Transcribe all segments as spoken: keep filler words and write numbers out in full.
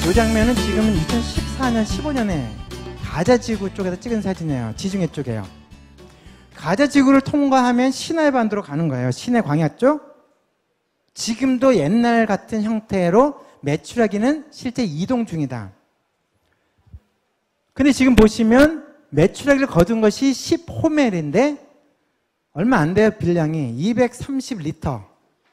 이 장면은 지금은 이천십사 년, 십오 년에 가자지구 쪽에서 찍은 사진이에요. 지중해 쪽에요. 가자지구를 통과하면 시나이 반도로 가는 거예요. 시내 광야 쪽. 지금도 옛날 같은 형태로 메추라기는 실제 이동 중이다. 근데 지금 보시면 메추라기를 거둔 것이 십 호멜인데 얼마 안 돼요. 분량이 이백삼십 리터.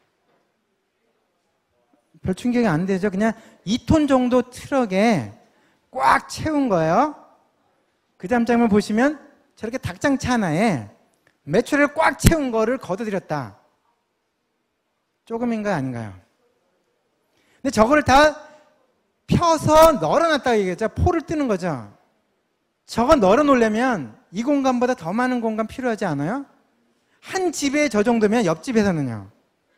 별 충격이 안 되죠. 그냥 이 톤 정도 트럭에 꽉 채운 거예요. 그 다음 장면 보시면 저렇게 닭장차 하나에 메추라기를 꽉 채운 거를 걷어들였다. 조금인가요? 아닌가요? 근데 저거를 다 펴서 널어놨다고 얘기했죠. 포를 뜨는 거죠. 저거 널어놓으려면 이 공간보다 더 많은 공간 필요하지 않아요? 한 집에 저 정도면 옆집에서는요.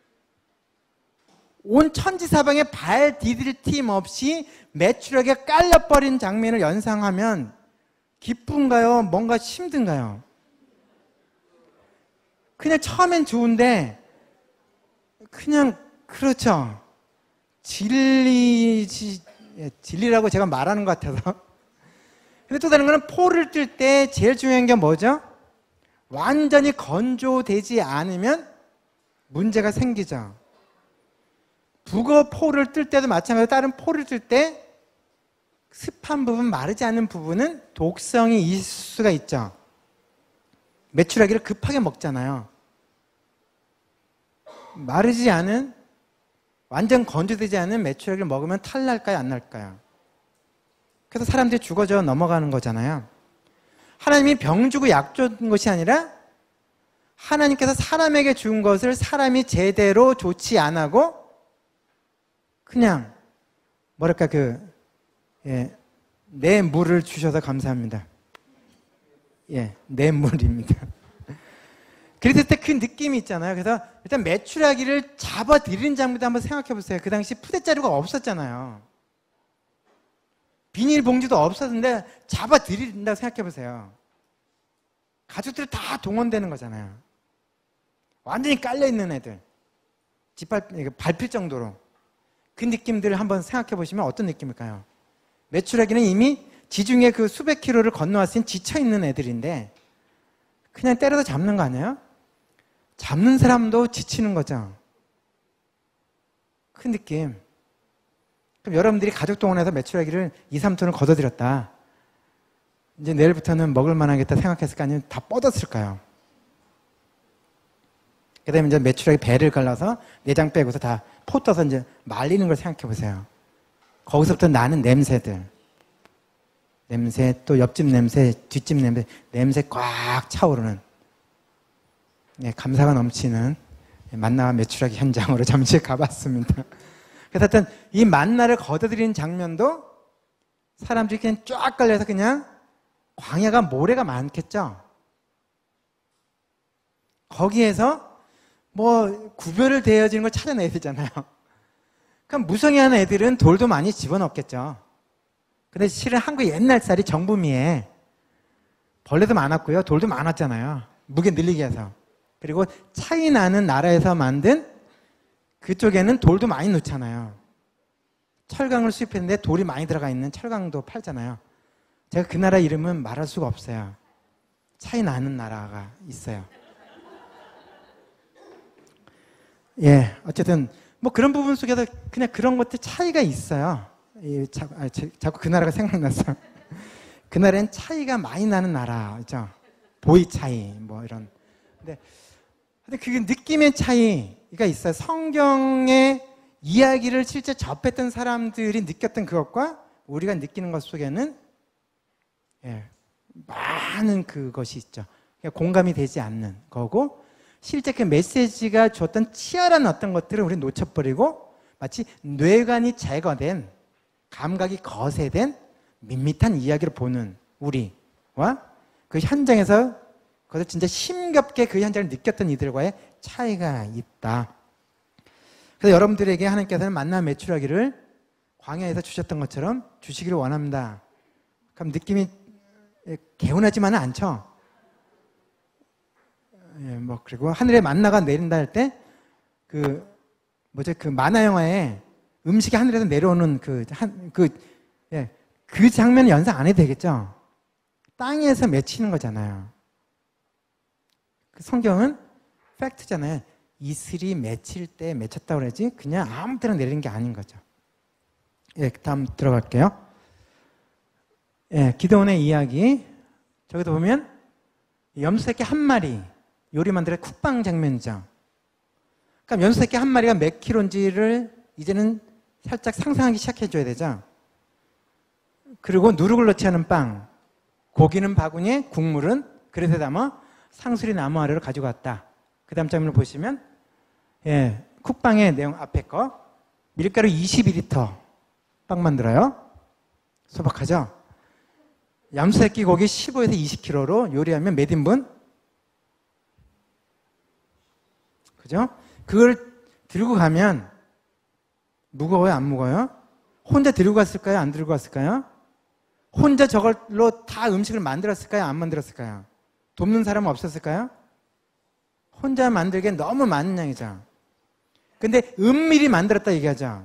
온 천지사방에 발 디딜 틈 없이 메추라기가 깔려버린 장면을 연상하면 기쁜가요? 뭔가 힘든가요? 그냥 처음엔 좋은데 그냥 그렇죠. 진리, 진리라고 제가 말하는 것 같아서. 근데 또 다른 거는 포를 뜰 때 제일 중요한 게 뭐죠? 완전히 건조되지 않으면 문제가 생기죠. 북어 포를 뜰 때도 마찬가지로 다른 포를 뜰 때 습한 부분, 마르지 않은 부분은 독성이 있을 수가 있죠. 메추라기를 급하게 먹잖아요. 마르지 않은, 완전 건조되지 않은 메추라기를 먹으면 탈 날까요? 안 날까요? 그래서 사람들이 죽어져 넘어가는 거잖아요. 하나님이 병 주고 약 준 것이 아니라 하나님께서 사람에게 준 것을 사람이 제대로 좋지 안 하고 그냥 뭐랄까 그 예, 내 물을 주셔서 감사합니다. 예, 내 물입니다. 그랬을 때 그 느낌이 있잖아요. 그래서 일단 메추라기를 잡아들이는 장면도 한번 생각해 보세요. 그 당시 푸대자루가 없었잖아요. 비닐봉지도 없었는데 잡아들인다고 생각해 보세요. 가족들 다 동원되는 거잖아요. 완전히 깔려있는 애들. 짓밟, 밟힐 정도로. 그 느낌들을 한번 생각해 보시면 어떤 느낌일까요? 메추라기는 이미 지중해 그 수백 킬로를 건너왔으니 지쳐있는 애들인데 그냥 때려서 잡는 거 아니에요? 잡는 사람도 지치는 거죠. 그 느낌. 그럼 여러분들이 가족 동원해서 메추라기를 이, 삼 톤을 걷어들였다. 이제 내일부터는 먹을 만하겠다 생각했을까? 아니면 다 뻗었을까요? 그 다음에 이제 메추라기 배를 갈라서 내장 빼고서 다 포 떠서 이제 말리는 걸 생각해 보세요. 거기서부터 나는 냄새들. 냄새, 또 옆집 냄새, 뒷집 냄새, 냄새 꽉 차오르는, 네, 감사가 넘치는 만나와 메추라기 현장으로 잠시 가봤습니다. 그래서 하여튼 이 만나를 걷어들이는 장면도 사람들이 그냥 쫙 깔려서 그냥 광야가 모래가 많겠죠. 거기에서 뭐 구별을 되어지는 걸 찾아내야 되잖아요. 그럼 무성의하는 애들은 돌도 많이 집어넣겠죠. 근데 실은 한국 옛날살이 정부미에 벌레도 많았고요. 돌도 많았잖아요. 무게 늘리기 위해서. 그리고 차이 나는 나라에서 만든 그쪽에는 돌도 많이 넣잖아요. 철강을 수입했는데 돌이 많이 들어가 있는 철강도 팔잖아요. 제가 그 나라 이름은 말할 수가 없어요. 차이 나는 나라가 있어요. 예, 어쨌든 뭐 그런 부분 속에서 그냥 그런 것들 차이가 있어요. 이, 자, 아, 자, 자꾸 그 나라가 생각났어요. 그 나라엔 차이가 많이 나는 나라죠. 보이 차이 뭐 이런. 근데, 근데 그게 느낌의 차이가 있어요. 성경의 이야기를 실제 접했던 사람들이 느꼈던 그것과 우리가 느끼는 것 속에는 예, 많은 그것이 있죠. 공감이 되지 않는 거고, 실제 그 메시지가 줬던 치열한 어떤 것들을 우리는 놓쳐버리고 마치 뇌관이 제거된, 감각이 거세된 밋밋한 이야기를 보는 우리와 그 현장에서 그것을 진짜 힘겹게 그 현장을 느꼈던 이들과의 차이가 있다. 그래서 여러분들에게 하나님께서는 만나 메추라기를 광야에서 주셨던 것처럼 주시기를 원합니다. 그럼 느낌이 개운하지만은 않죠? 예, 뭐, 그리고 하늘에 만나가 내린다 할 때, 그, 뭐죠, 그 만화 영화에 음식이 하늘에서 내려오는 그, 한, 그, 예, 그 장면 연상 안 해도 되겠죠? 땅에서 맺히는 거잖아요. 그 성경은 팩트잖아요. 이슬이 맺힐 때 맺혔다고 그러지 그냥 아무 때나 내리는 게 아닌 거죠. 예, 다음 들어갈게요. 예, 기드온의 이야기. 저기도 보면 염소새끼 한 마리 요리 만들어 쿡방 장면이죠. 그럼 염소새끼 한 마리가 몇 킬로인지를 이제는 살짝 상상하기 시작해줘야 되죠. 그리고 누룩을 넣지 않은 빵, 고기는 바구니에, 국물은 그릇에 담아 상수리 나무 아래로 가지고 왔다. 그 다음 장면을 보시면 예, 쿡방의 내용 앞에 거 밀가루 이십이 리터 빵 만들어요. 소박하죠? 염소새끼 고기 십오에서 이십 킬로그램로 요리하면 몇 인분? 그죠? 그걸 들고 가면 무거워요? 안 무거워요? 혼자 들고 갔을까요? 안 들고 갔을까요? 혼자 저걸로 다 음식을 만들었을까요? 안 만들었을까요? 돕는 사람은 없었을까요? 혼자 만들기엔 너무 많은 양이죠. 근데 은밀히 만들었다 얘기하죠.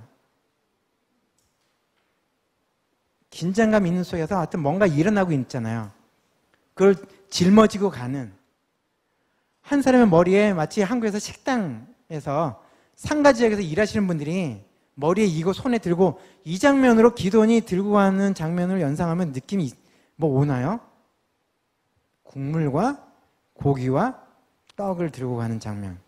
긴장감 있는 속에서 하여튼 뭔가 일어나고 있잖아요. 그걸 짊어지고 가는 한 사람의 머리에 마치 한국에서 식당에서 상가 지역에서 일하시는 분들이 머리에 이고 손에 들고 이 장면으로 기드온이 들고 가는 장면을 연상하면 느낌이 뭐 오나요? 국물과 고기와 떡을 들고 가는 장면.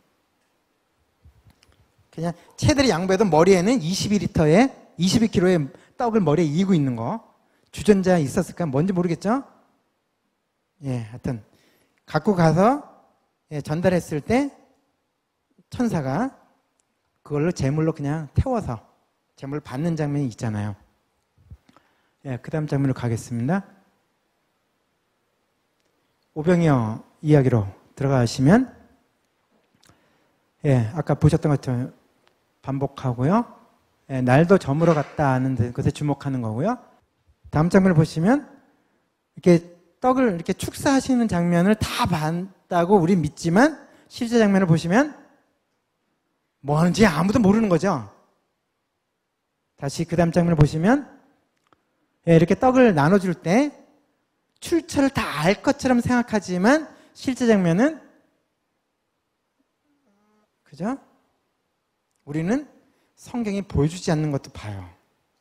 그냥 채들이 양보해도 머리에는 이십이 리터에 이십이 킬로그램의 떡을 머리에 이고 있는 거. 주전자 있었을까? 뭔지 모르겠죠? 예, 하여튼 갖고 가서 예, 전달했을 때 천사가 그걸로 제물로 그냥 태워서 제물을 받는 장면이 있잖아요. 예, 그 다음 장면으로 가겠습니다. 오병이어 이야기로 들어가시면 예, 아까 보셨던 것처럼 반복하고요. 예, 날도 저물어 갔다 하는 것에 주목하는 거고요. 다음 장면을 보시면 이렇게 떡을 이렇게 축사하시는 장면을 다 봤다고 우리 믿지만 실제 장면을 보시면 뭐 하는지 아무도 모르는 거죠. 다시 그 다음 장면을 보시면 예, 이렇게 떡을 나눠줄 때 출처를 다 알 것처럼 생각하지만 실제 장면은 그죠? 우리는 성경이 보여주지 않는 것도 봐요.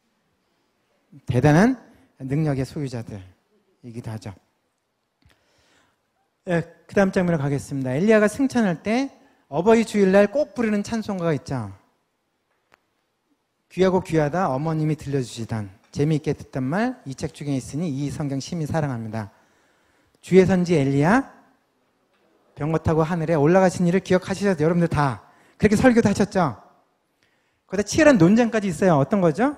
대단한 능력의 소유자들이기도 하죠. 예, 그 다음 장면으로 가겠습니다. 엘리야가 승천할 때 어버이 주일날 꼭 부르는 찬송가가 있죠. 귀하고 귀하다 어머님이 들려주시던 재미있게 듣던 말 이 책 중에 있으니 이 성경 심히 사랑합니다. 주의 선지 엘리야 병거 타고 하늘에 올라가신 일을 기억하시죠? 여러분들 다 그렇게 설교도 하셨죠? 거기다 치열한 논쟁까지 있어요. 어떤 거죠?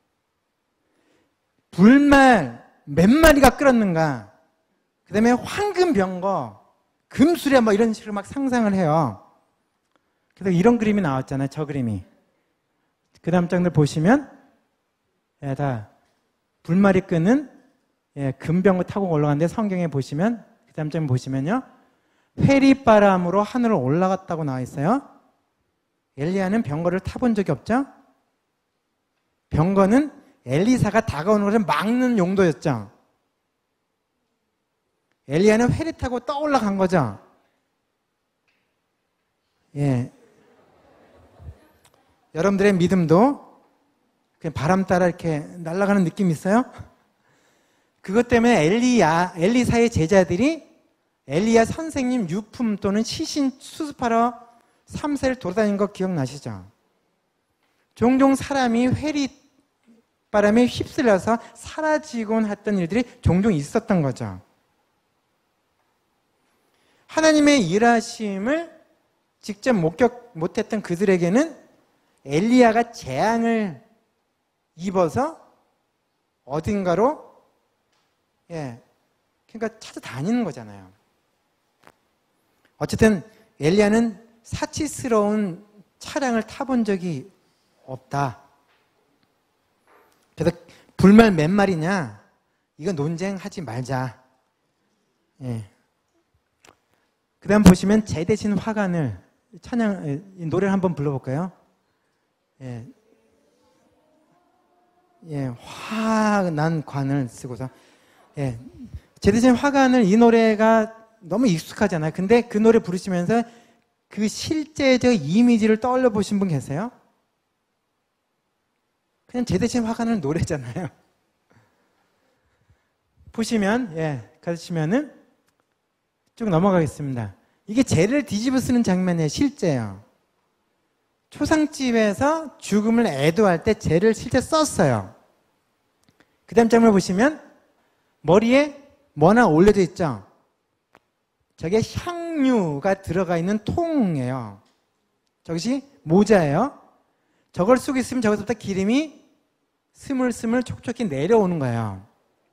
불말 몇 마리가 끓었는가, 그 다음에 황금 병거, 금수레 뭐 이런 식으로 막 상상을 해요. 그래서 이런 그림이 나왔잖아요. 저 그림이. 그 다음 장들 보시면 예, 다 불말이 끄는 예, 금병거 타고 올라갔는데 성경에 보시면 그 다음 장 보시면요. 회리바람으로 하늘을 올라갔다고 나와 있어요. 엘리야는 병거를 타본 적이 없죠? 병거는 엘리사가 다가오는 것을 막는 용도였죠. 엘리야는 회리 타고 떠올라간 거죠. 예. 여러분들의 믿음도 그냥 바람 따라 이렇게 날아가는 느낌이 있어요? 그것 때문에 엘리야, 엘리사의 제자들이 엘리야 선생님 유품 또는 시신 수습하러 삼세를 돌아다닌 거 기억나시죠? 종종 사람이 회리 바람에 휩쓸려서 사라지곤 했던 일들이 종종 있었던 거죠. 하나님의 일하심을 직접 목격 못했던 그들에게는 엘리야가 재앙을 입어서 어딘가로 예, 그러니까 찾아다니는 거잖아요. 어쨌든 엘리야는 사치스러운 차량을 타본 적이 없다. 그래서 불말 몇 마리냐? 이거 논쟁하지 말자. 예. 그 다음 보시면 제 대신 화관을 찬양, 노래를 한번 불러볼까요? 예. 예, 화난 관을 쓰고서, 예, 제 대신 화관을 이 노래가 너무 익숙하잖아요. 근데 그 노래 부르시면서 그 실제적 이미지를 떠올려 보신 분 계세요? 그냥 제 대신 화관은 노래잖아요. 보시면, 예, 가시면은 쭉 넘어가겠습니다. 이게 재를 뒤집어 쓰는 장면이에요. 실제요. 초상집에서 죽음을 애도할 때 재를 실제 썼어요. 그 다음 장면을 보시면 머리에 뭐 하나 올려져 있죠. 저게 향유가 들어가 있는 통이에요. 저것이 모자예요. 저걸 쓰고 있으면 저기서부터 기름이 스물스물 촉촉히 내려오는 거예요.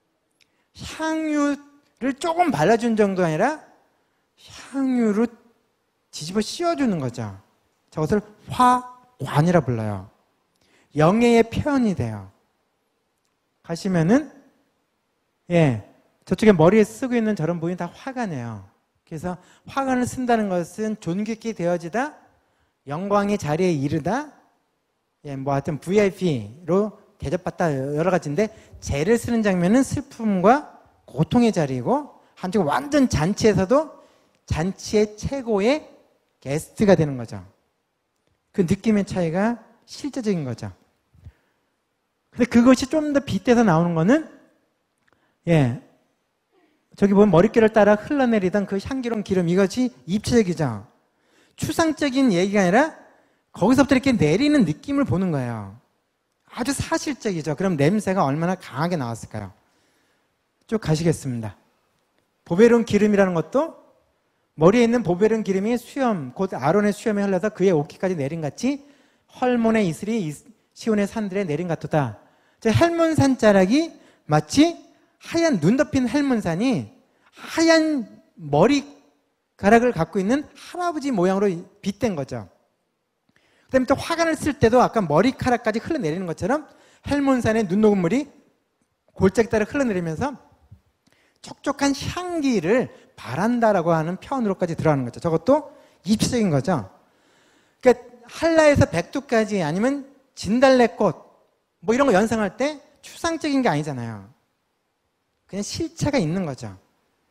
향유를 조금 발라준 정도가 아니라 향유로 뒤집어 씌워주는 거죠. 저것을 화관이라 불러요. 영예의 표현이 돼요. 가시면은, 예, 저쪽에 머리에 쓰고 있는 저런 부분이 다 화관이에요. 그래서 화관을 쓴다는 것은 존귀케 되어지다, 영광의 자리에 이르다, 예, 뭐 하여튼 브이아이피로 대접받다 여러 가지인데, 재를 쓰는 장면은 슬픔과 고통의 자리이고, 한쪽 완전 잔치에서도 잔치의 최고의 게스트가 되는 거죠. 그 느낌의 차이가 실제적인 거죠. 근데 그것이 좀 더 빗대서 나오는 거는, 예, 저기 보면 머릿결을 따라 흘러내리던 그 향기로운 기름, 이것이 입체적이죠. 추상적인 얘기가 아니라 거기서부터 이렇게 내리는 느낌을 보는 거예요. 아주 사실적이죠. 그럼 냄새가 얼마나 강하게 나왔을까요? 쭉 가시겠습니다. 보배로운 기름이라는 것도 머리에 있는 보배로운 기름이 수염, 곧 아론의 수염에 흘러서 그의 옷깃까지 내린 같이 헐몬의 이슬이 시온의 산들에 내린 같도다. 헬몬산 자락이 마치 하얀 눈 덮인 헬몬산이 하얀 머리카락을 갖고 있는 할아버지 모양으로 빗댄 거죠. 그 다음에 또 화관을 쓸 때도 아까 머리카락까지 흘러내리는 것처럼 헬몬산의 눈녹음물이 골짜기 따라 흘러내리면서 촉촉한 향기를 바란다라고 하는 표현으로까지 들어가는 거죠. 저것도 입체적인 거죠. 그러니까 한라에서 백두까지 아니면 진달래꽃 뭐 이런 거 연상할 때 추상적인 게 아니잖아요. 그냥 실체가 있는 거죠.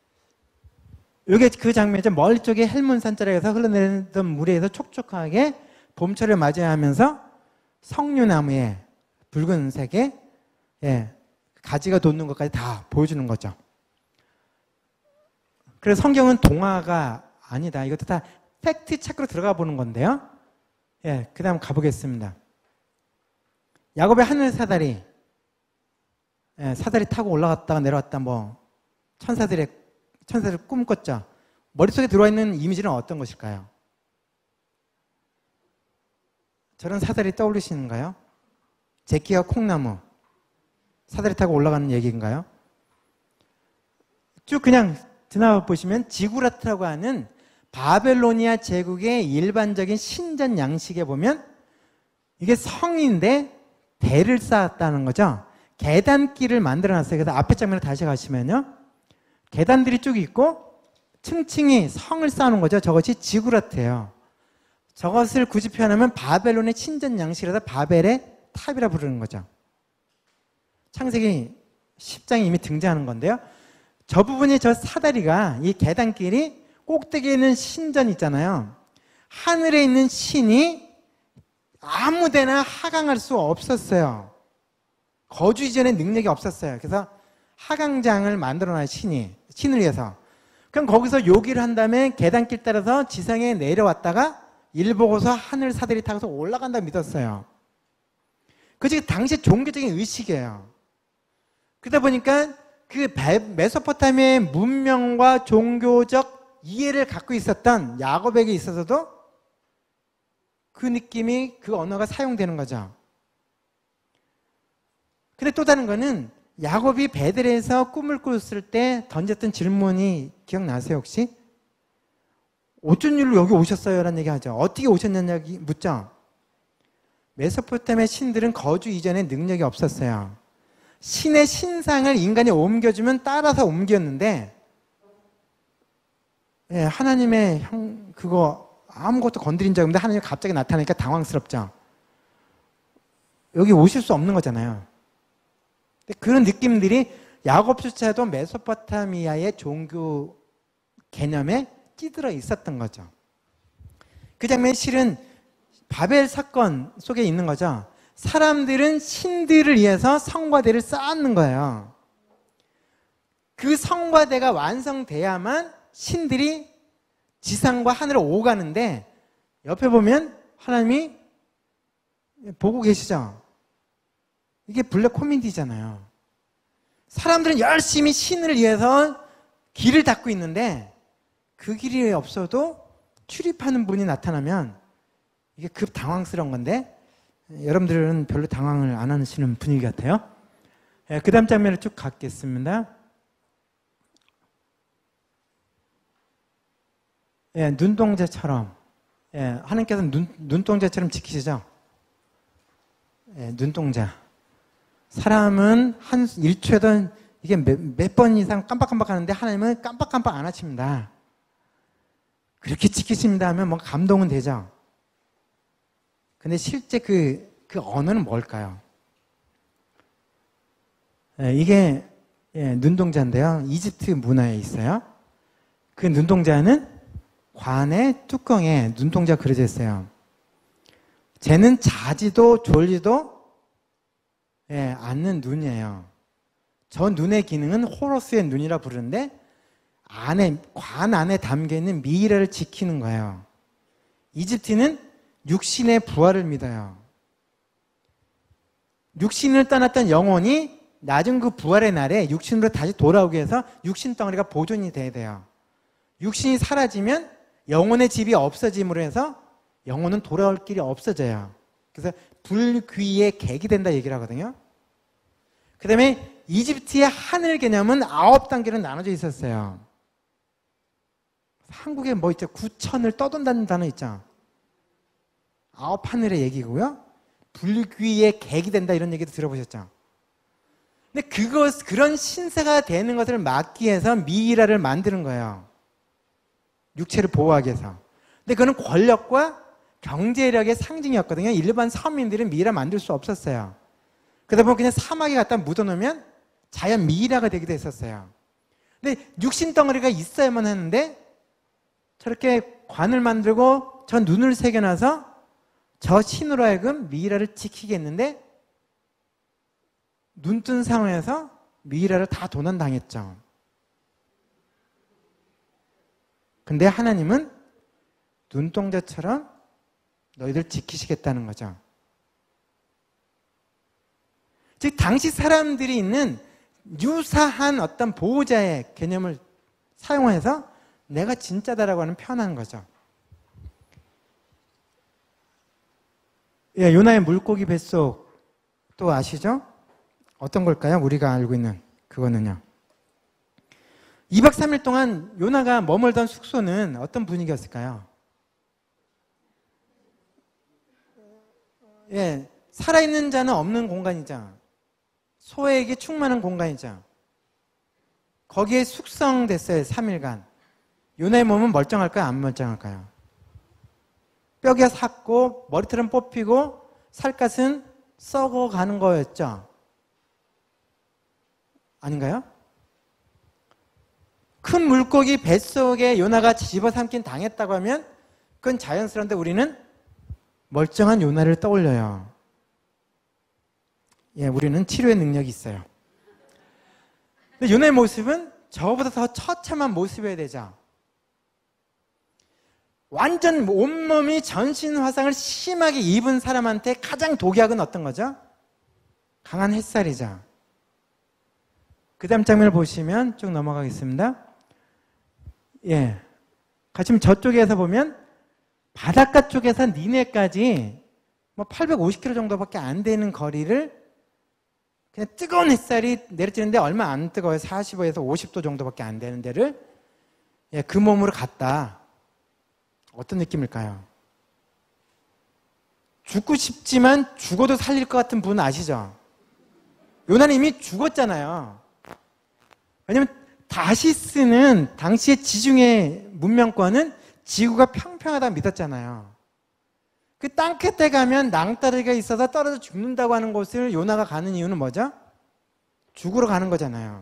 이게 그 장면이죠. 멀리 쪽에 헬몬산 자락에서 흘러내리던 물에서 촉촉하게 봄철을 맞이하면서 석류나무에 붉은색의, 예, 가지가 돋는 것까지 다 보여주는 거죠. 그래서 성경은 동화가 아니다. 이것도 다 팩트 체크로 들어가 보는 건데요. 예, 그 다음 가보겠습니다. 야곱의 하늘 사다리, 예, 사다리 타고 올라갔다가 내려왔다, 뭐 천사들의 천사들 꿈꿨죠. 머릿속에 들어와 있는 이미지는 어떤 것일까요? 저런 사다리 떠올리시는가요? 제끼와 콩나무, 사다리 타고 올라가는 얘기인가요? 쭉 그냥 지나가 보시면 지구라트라고 하는 바벨로니아 제국의 일반적인 신전 양식에 보면 이게 성인데 대를 쌓았다는 거죠. 계단길을 만들어놨어요. 그래서 앞에 장면을 다시 가시면요, 계단들이 쭉 있고 층층이 성을 쌓는 거죠. 저것이 지구라트예요. 저것을 굳이 표현하면 바벨론의 신전 양식이라서 바벨의 탑이라 부르는 거죠. 창세기 십 장에 이미 등장하는 건데요. 저 부분이, 저 사다리가, 이 계단길이 꼭대기에 있는 신전 있잖아요. 하늘에 있는 신이 아무데나 하강할 수 없었어요. 거주 이전에 능력이 없었어요. 그래서 하강장을 만들어놔요. 신이, 신을 위해서. 그럼 거기서 요기를 한 다음에 계단길 따라서 지상에 내려왔다가 일 보고서 하늘 사다리 타고서 올라간다 믿었어요. 그게 당시 종교적인 의식이에요. 그러다 보니까 그 메소포타미아의 문명과 종교적 이해를 갖고 있었던 야곱에게 있어서도 그 느낌이, 그 언어가 사용되는 거죠. 근데 또 다른 거는 야곱이 베델에서 꿈을 꿨을 때 던졌던 질문이 기억나세요 혹시? 어쩐 일로 여기 오셨어요? 라는 얘기 하죠. 어떻게 오셨냐는 얘기 묻죠. 메소포타미아 신들은 거주 이전에 능력이 없었어요. 신의 신상을 인간이 옮겨주면 따라서 옮겼는데, 예, 하나님의 형, 그거 아무것도 건드린 적 없는데 하나님이 갑자기 나타나니까 당황스럽죠. 여기 오실 수 없는 거잖아요. 그런 느낌들이 야곱조차도 메소포타미아의 종교 개념에 찌들어 있었던 거죠. 그 장면이 실은 바벨 사건 속에 있는 거죠. 사람들은 신들을 위해서 성과대를 쌓는 거예요. 그 성과대가 완성돼야만 신들이 지상과 하늘을 오가는데, 옆에 보면 하나님이 보고 계시죠? 이게 블랙 코미디잖아요. 사람들은 열심히 신을 위해서 길을 닦고 있는데 그 길이 없어도 출입하는 분이 나타나면 이게 급 당황스러운 건데, 여러분들은 별로 당황을 안 하시는 분위기 같아요. 예, 그 다음 장면을 쭉 가겠습니다. 예, 눈동자처럼, 예, 하나님께서는 눈, 눈동자처럼 지키시죠. 예, 눈동자. 사람은 한 일 초에도 이게 몇 번 이상 깜빡깜빡 하는데 하나님은 깜빡깜빡 안 하십니다. 그렇게 지키십니다 하면 뭐 감동은 되죠. 근데 실제 그, 그 언어는 뭘까요? 예, 이게 예, 눈동자인데요. 이집트 문화에 있어요. 그 눈동자는 관의 뚜껑에 눈동자가 그려져 있어요. 쟤는 자지도 졸지도 예, 않는 눈이에요. 저 눈의 기능은 호로스의 눈이라 부르는데, 안에, 관 안에 담겨있는 미이라를 지키는 거예요. 이집트는 육신의 부활을 믿어요. 육신을 떠났던 영혼이 낮은 그 부활의 날에 육신으로 다시 돌아오기 위해서 육신 덩어리가 보존이 돼야 돼요. 육신이 사라지면 영혼의 집이 없어짐으로 해서 영혼은 돌아올 길이 없어져요. 그래서 불귀의 객이 된다 얘기를 하거든요. 그 다음에 이집트의 하늘 개념은 아홉 단계로 나눠져 있었어요. 한국에 뭐 있죠? 구천을 떠돈다는 단어 있죠? 아홉 하늘의 얘기고요. 불귀의 객이 된다 이런 얘기도 들어보셨죠? 근데 그것, 그런 신세가 되는 것을 막기 위해서 미이라를 만드는 거예요. 육체를 보호하기 위해서. 근데 그거는 권력과 경제력의 상징이었거든요. 일반 서민들은 미이라 만들 수 없었어요. 그러다 보면 그냥 사막에 갖다 묻어놓으면 자연 미이라가 되기도 했었어요. 근데 육신 덩어리가 있어야만 하는데 저렇게 관을 만들고 저 눈을 새겨놔서 저 신으로 하여금 미이라를 지키게 했는데, 눈뜬 상황에서 미이라를 다 도난당했죠. 근데 하나님은 눈동자처럼 너희들 지키시겠다는 거죠. 즉 당시 사람들이 있는 유사한 어떤 보호자의 개념을 사용해서 내가 진짜다라고 하는 표현한 거죠. 예, 요나의 물고기 뱃속 또 아시죠? 어떤 걸까요? 우리가 알고 있는 그거는요. 이 박 삼 일 동안 요나가 머물던 숙소는 어떤 분위기였을까요? 예, 살아있는 자는 없는 공간이죠. 소에게 충만한 공간이죠. 거기에 숙성됐어요. 삼 일간. 요나의 몸은 멀쩡할까요? 안 멀쩡할까요? 뼈가 삭고 머리털은 뽑히고 살갗은 썩어가는 거였죠. 아닌가요? 큰 물고기 뱃속에 요나가 집어삼킨 당했다고 하면 그건 자연스러운데 우리는 멀쩡한 요나를 떠올려요. 예, 우리는 치료의 능력이 있어요. 근데 요나의 모습은 저보다 더 처참한 모습이어야 되죠. 완전 온몸이 전신 화상을 심하게 입은 사람한테 가장 독약은 어떤 거죠? 강한 햇살이죠. 그 다음 장면을 보시면 쭉 넘어가겠습니다. 예, 지금 저쪽에서 보면 바닷가 쪽에서 니네까지 뭐 팔백오십 킬로미터 정도밖에 안 되는 거리를 그냥 뜨거운 햇살이 내리쬐는데 얼마 안 뜨거워요. 사십오에서 오십 도 정도밖에 안 되는 데를 예, 그 몸으로 갔다. 어떤 느낌일까요? 죽고 싶지만 죽어도 살릴 것 같은 분 아시죠? 요나는 이미 죽었잖아요. 왜냐면 다시스는 당시의 지중해 문명권은 지구가 평평하다고 믿었잖아요. 그 땅 끝에 가면 낭떠러지가 있어서 떨어져 죽는다고 하는 곳을 요나가 가는 이유는 뭐죠? 죽으러 가는 거잖아요.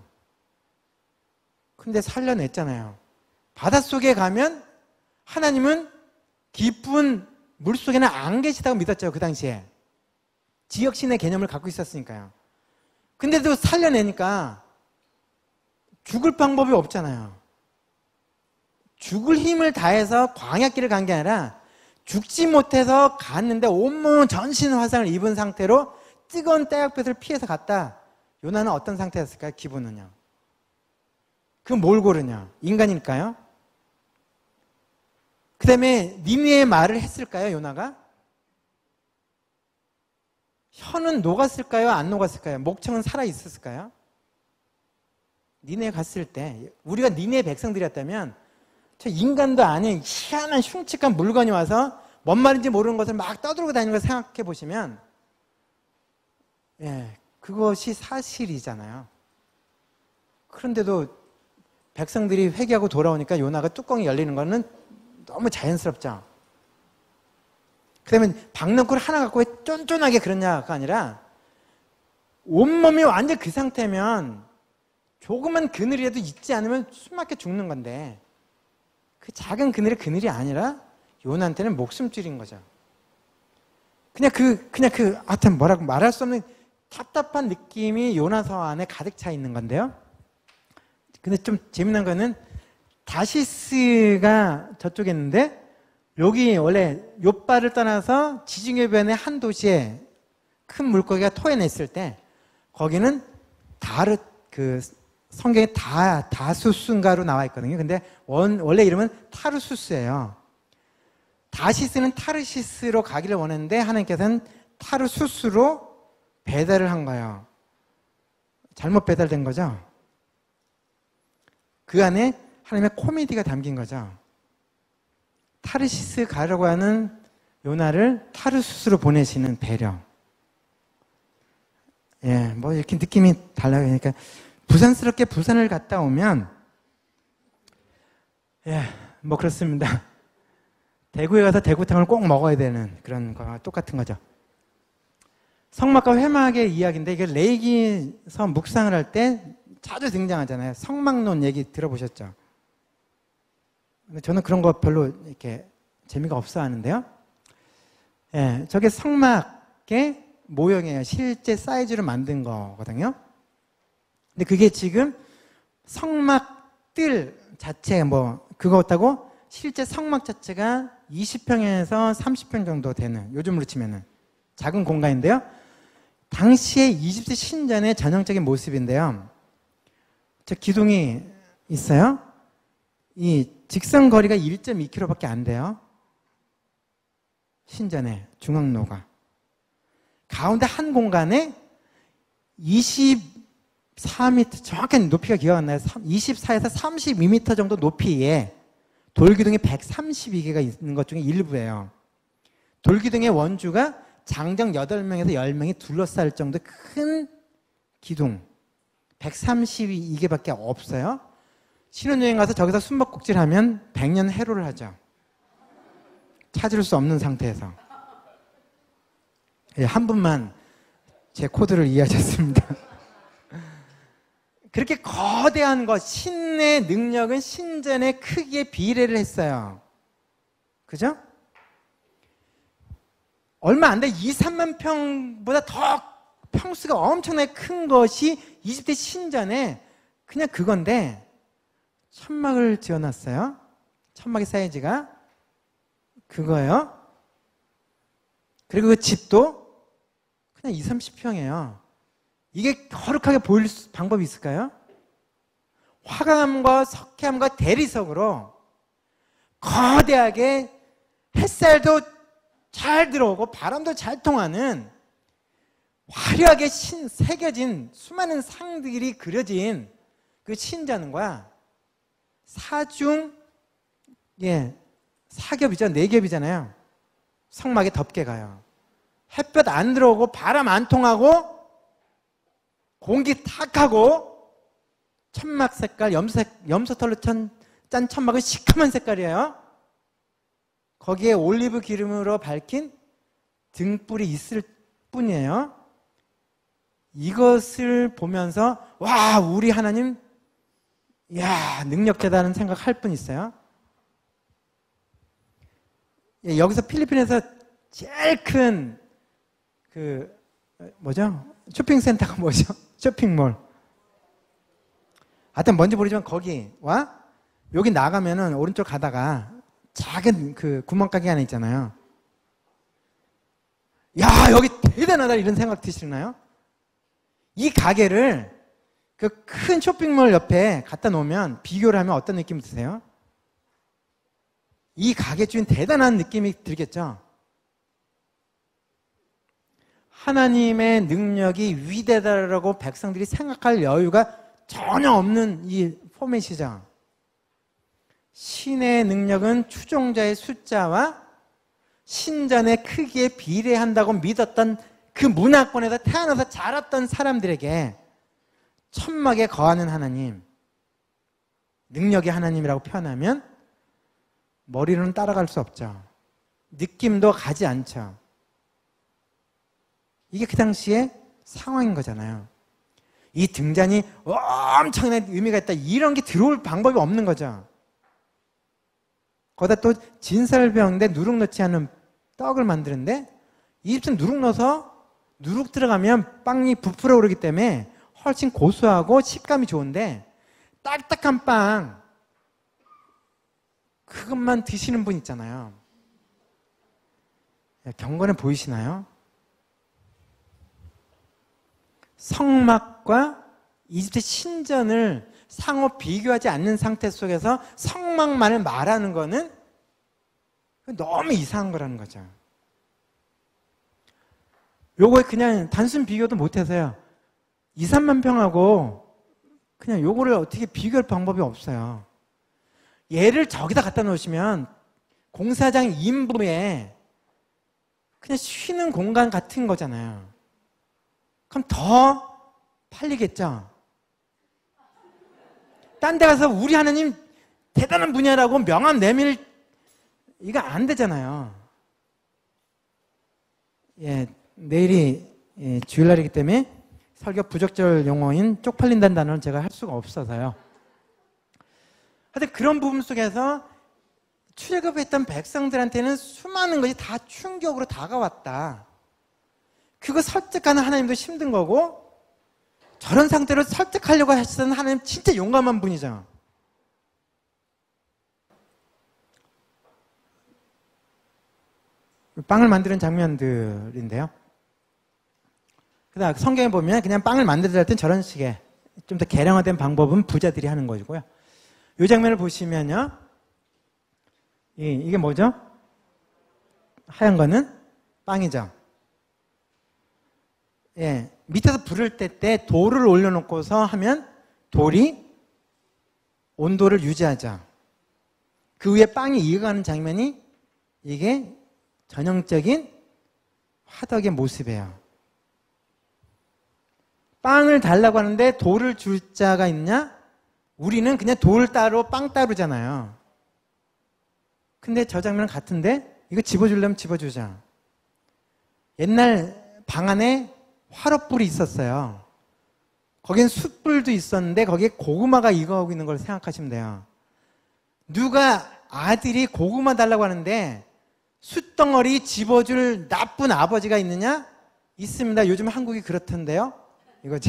근데 살려냈잖아요. 바닷속에 가면 하나님은 깊은 물속에는 안 계시다고 믿었죠. 그 당시에. 지역신의 개념을 갖고 있었으니까요. 근데도 살려내니까 죽을 방법이 없잖아요. 죽을 힘을 다해서 광야길을 간 게 아니라 죽지 못해서 갔는데 온몸 전신 화상을 입은 상태로 뜨거운 태양볕을 피해서 갔다. 요나는 어떤 상태였을까요? 기분은요. 그 뭘 고르냐? 인간일까요? 그 다음에 니느웨의 말을 했을까요? 요나가? 혀는 녹았을까요? 안 녹았을까요? 목청은 살아있었을까요? 니느웨 갔을 때 우리가 니느웨 백성들이었다면 저 인간도 아닌 희한한 흉측한 물건이 와서 뭔 말인지 모르는 것을 막 떠들고 다니는 걸 생각해 보시면 예, 그것이 사실이잖아요. 그런데도 백성들이 회개하고 돌아오니까 요나가 뚜껑이 열리는 거는 너무 자연스럽죠. 그러면 박넝쿨 하나 갖고 왜 쫀쫀하게 그러냐가 아니라 온몸이 완전 그 상태면 조그만 그늘이라도 있지 않으면 숨막혀 죽는 건데 그 작은 그늘이 그늘이 아니라 요나한테는 목숨줄인 거죠. 그냥 그, 그냥 그, 하여튼 뭐라고 말할 수 없는 답답한 느낌이 요나서 안에 가득 차 있는 건데요. 근데 좀 재밌는 거는 다시스가 저쪽에 있는데 여기 원래 욥바를 떠나서 지중해변의 한 도시에 큰 물고기가 토해냈을 때 거기는 다르 그 성경에 다 다수스인가로 나와 있거든요. 근데 원, 원래 이름은 타르수스예요. 다시스는 타르시스로 가기를 원했는데 하나님께서는 타르수스로 배달을 한 거예요. 잘못 배달된 거죠. 그 안에 하나님의 코미디가 담긴 거죠. 타르시스 가려고 하는 요나를 타르수스로 보내시는 배려. 예, 뭐 이렇게 느낌이 달라요. 그러니까 부산스럽게 부산을 갔다 오면 예, 뭐 그렇습니다. 대구에 가서 대구탕을 꼭 먹어야 되는 그런 거와 똑같은 거죠. 성막과 회막의 이야기인데 이게 레위기서 묵상을 할 때 자주 등장하잖아요. 성막론 얘기 들어보셨죠? 근데 저는 그런 거 별로 이렇게 재미가 없어 하는데요. 예, 저게 성막의 모형이에요. 실제 사이즈로 만든 거거든요. 근데 그게 지금 성막들 자체 뭐 그거 같다고 실제 성막 자체가 이십 평에서 삼십 평 정도 되는, 요즘으로 치면은 작은 공간인데요. 당시에 이집트 신전의 전형적인 모습인데요. 저 기둥이 있어요. 이 직선 거리가 일 점 이 킬로미터밖에 안 돼요. 신전의 중앙로가. 가운데 한 공간에 이십사 미터, 정확한 높이가 기억 안 나요. 이십사에서 삼십이 미터 정도 높이에 돌기둥이 백삼십이 개가 있는 것 중에 일부예요. 돌기둥의 원주가 장정 여덟 명에서 열 명이 둘러쌀 정도 큰 기둥. 백삼십이 개밖에 없어요. 신혼여행 가서 저기서 숨바꼭질 하면 백 년 해로를 하죠. 찾을 수 없는 상태에서. 예, 한 분만 제 코드를 이해하셨습니다. 그렇게 거대한 것, 신의 능력은 신전의 크기에 비례를 했어요. 그죠? 얼마 안 돼. 이, 삼만 평보다 더 평수가 엄청나게 큰 것이 이집트 신전에 그냥 그건데 천막을 지어놨어요. 천막의 사이즈가 그거예요. 그리고 그 집도 그냥 이, 삼십 평이에요. 이게 거룩하게 보일 방법이 있을까요? 화강암과 석회암과 대리석으로 거대하게 햇살도 잘 들어오고 바람도 잘 통하는 화려하게 신, 새겨진 수많은 상들이 그려진 그 신전과 사중, 예, 사겹이죠. 네 겹이잖아요. 성막에 덮개 가요. 햇볕 안 들어오고 바람 안 통하고 공기 탁하고 천막 색깔, 염색, 염소털로 짠, 짠 천막은 시커먼 색깔이에요. 거기에 올리브 기름으로 밝힌 등불이 있을 뿐이에요. 이것을 보면서 와, 우리 하나님 이야, 능력자다는 생각할 분 있어요? 예, 여기서 필리핀에서 제일 큰 그 뭐죠? 쇼핑센터가 뭐죠? 쇼핑몰. 하여튼 뭔지 모르지만 거기와 여기 나가면은 오른쪽 가다가 작은 그 구멍가게 하나 있잖아요. 야, 여기 대단하다 이런 생각 드시나요? 이 가게를 그 큰 쇼핑몰 옆에 갖다 놓으면 비교를 하면 어떤 느낌 드세요? 이 가게 주인 대단한 느낌이 들겠죠? 하나님의 능력이 위대하다고 백성들이 생각할 여유가 전혀 없는 이 포맷이죠. 신의 능력은 추종자의 숫자와 신전의 크기에 비례한다고 믿었던 그 문화권에서 태어나서 자랐던 사람들에게 천막에 거하는 하나님, 능력의 하나님이라고 표현하면 머리로는 따라갈 수 없죠. 느낌도 가지 않죠. 이게 그 당시의 상황인 거잖아요. 이 등잔이 엄청난 의미가 있다, 이런 게 들어올 방법이 없는 거죠. 거기다 또 진설병인데 누룩 넣지 않은 떡을 만드는데 이 집은 누룩 넣어서 누룩 들어가면 빵이 부풀어 오르기 때문에 훨씬 고소하고 식감이 좋은데 딱딱한 빵 그것만 드시는 분 있잖아요. 경건해 보이시나요? 성막과 이집트 신전을 상호 비교하지 않는 상태 속에서 성막만을 말하는 거는 너무 이상한 거라는 거죠. 요거에 그냥 단순 비교도 못해서요. 이, 삼만 평하고 그냥 요거를 어떻게 비교할 방법이 없어요. 얘를 저기다 갖다 놓으시면 공사장 인부에 그냥 쉬는 공간 같은 거잖아요. 그럼 더 팔리겠죠? 딴 데 가서 우리 하나님 대단한 분야라고 명함 내밀, 이거 안 되잖아요. 예, 내일이 예, 주일날이기 때문에 설교 부적절 용어인 쪽팔린다는 단어는 제가 할 수가 없어서요. 하여튼 그런 부분 속에서 출애굽했던 백성들한테는 수많은 것이 다 충격으로 다가왔다. 그거 설득하는 하나님도 힘든 거고, 저런 상태로 설득하려고 하시던 하나님 진짜 용감한 분이죠. 빵을 만드는 장면들인데요. 그다음 성경에 보면 그냥 빵을 만들다 할 땐 저런 식의 좀 더 개량화된 방법은 부자들이 하는 것이고요. 이 장면을 보시면요, 이, 이게 뭐죠? 하얀 거는 빵이죠. 예, 밑에서 불을 때 때 돌을 올려놓고서 하면 돌이 온도를 유지하죠. 그 위에 빵이 익어가는 장면이 이게 전형적인 화덕의 모습이에요. 빵을 달라고 하는데 돌을 줄 자가 있냐? 우리는 그냥 돌 따로 빵 따로잖아요. 근데 저 장면은 같은데 이거 집어주려면 집어주자. 옛날 방 안에 화롯불이 있었어요. 거긴 숯불도 있었는데 거기에 고구마가 익어가고 있는 걸 생각하시면 돼요. 누가 아들이 고구마 달라고 하는데 숯덩어리 집어줄 나쁜 아버지가 있느냐? 있습니다. 요즘 한국이 그렇던데요. 이거죠.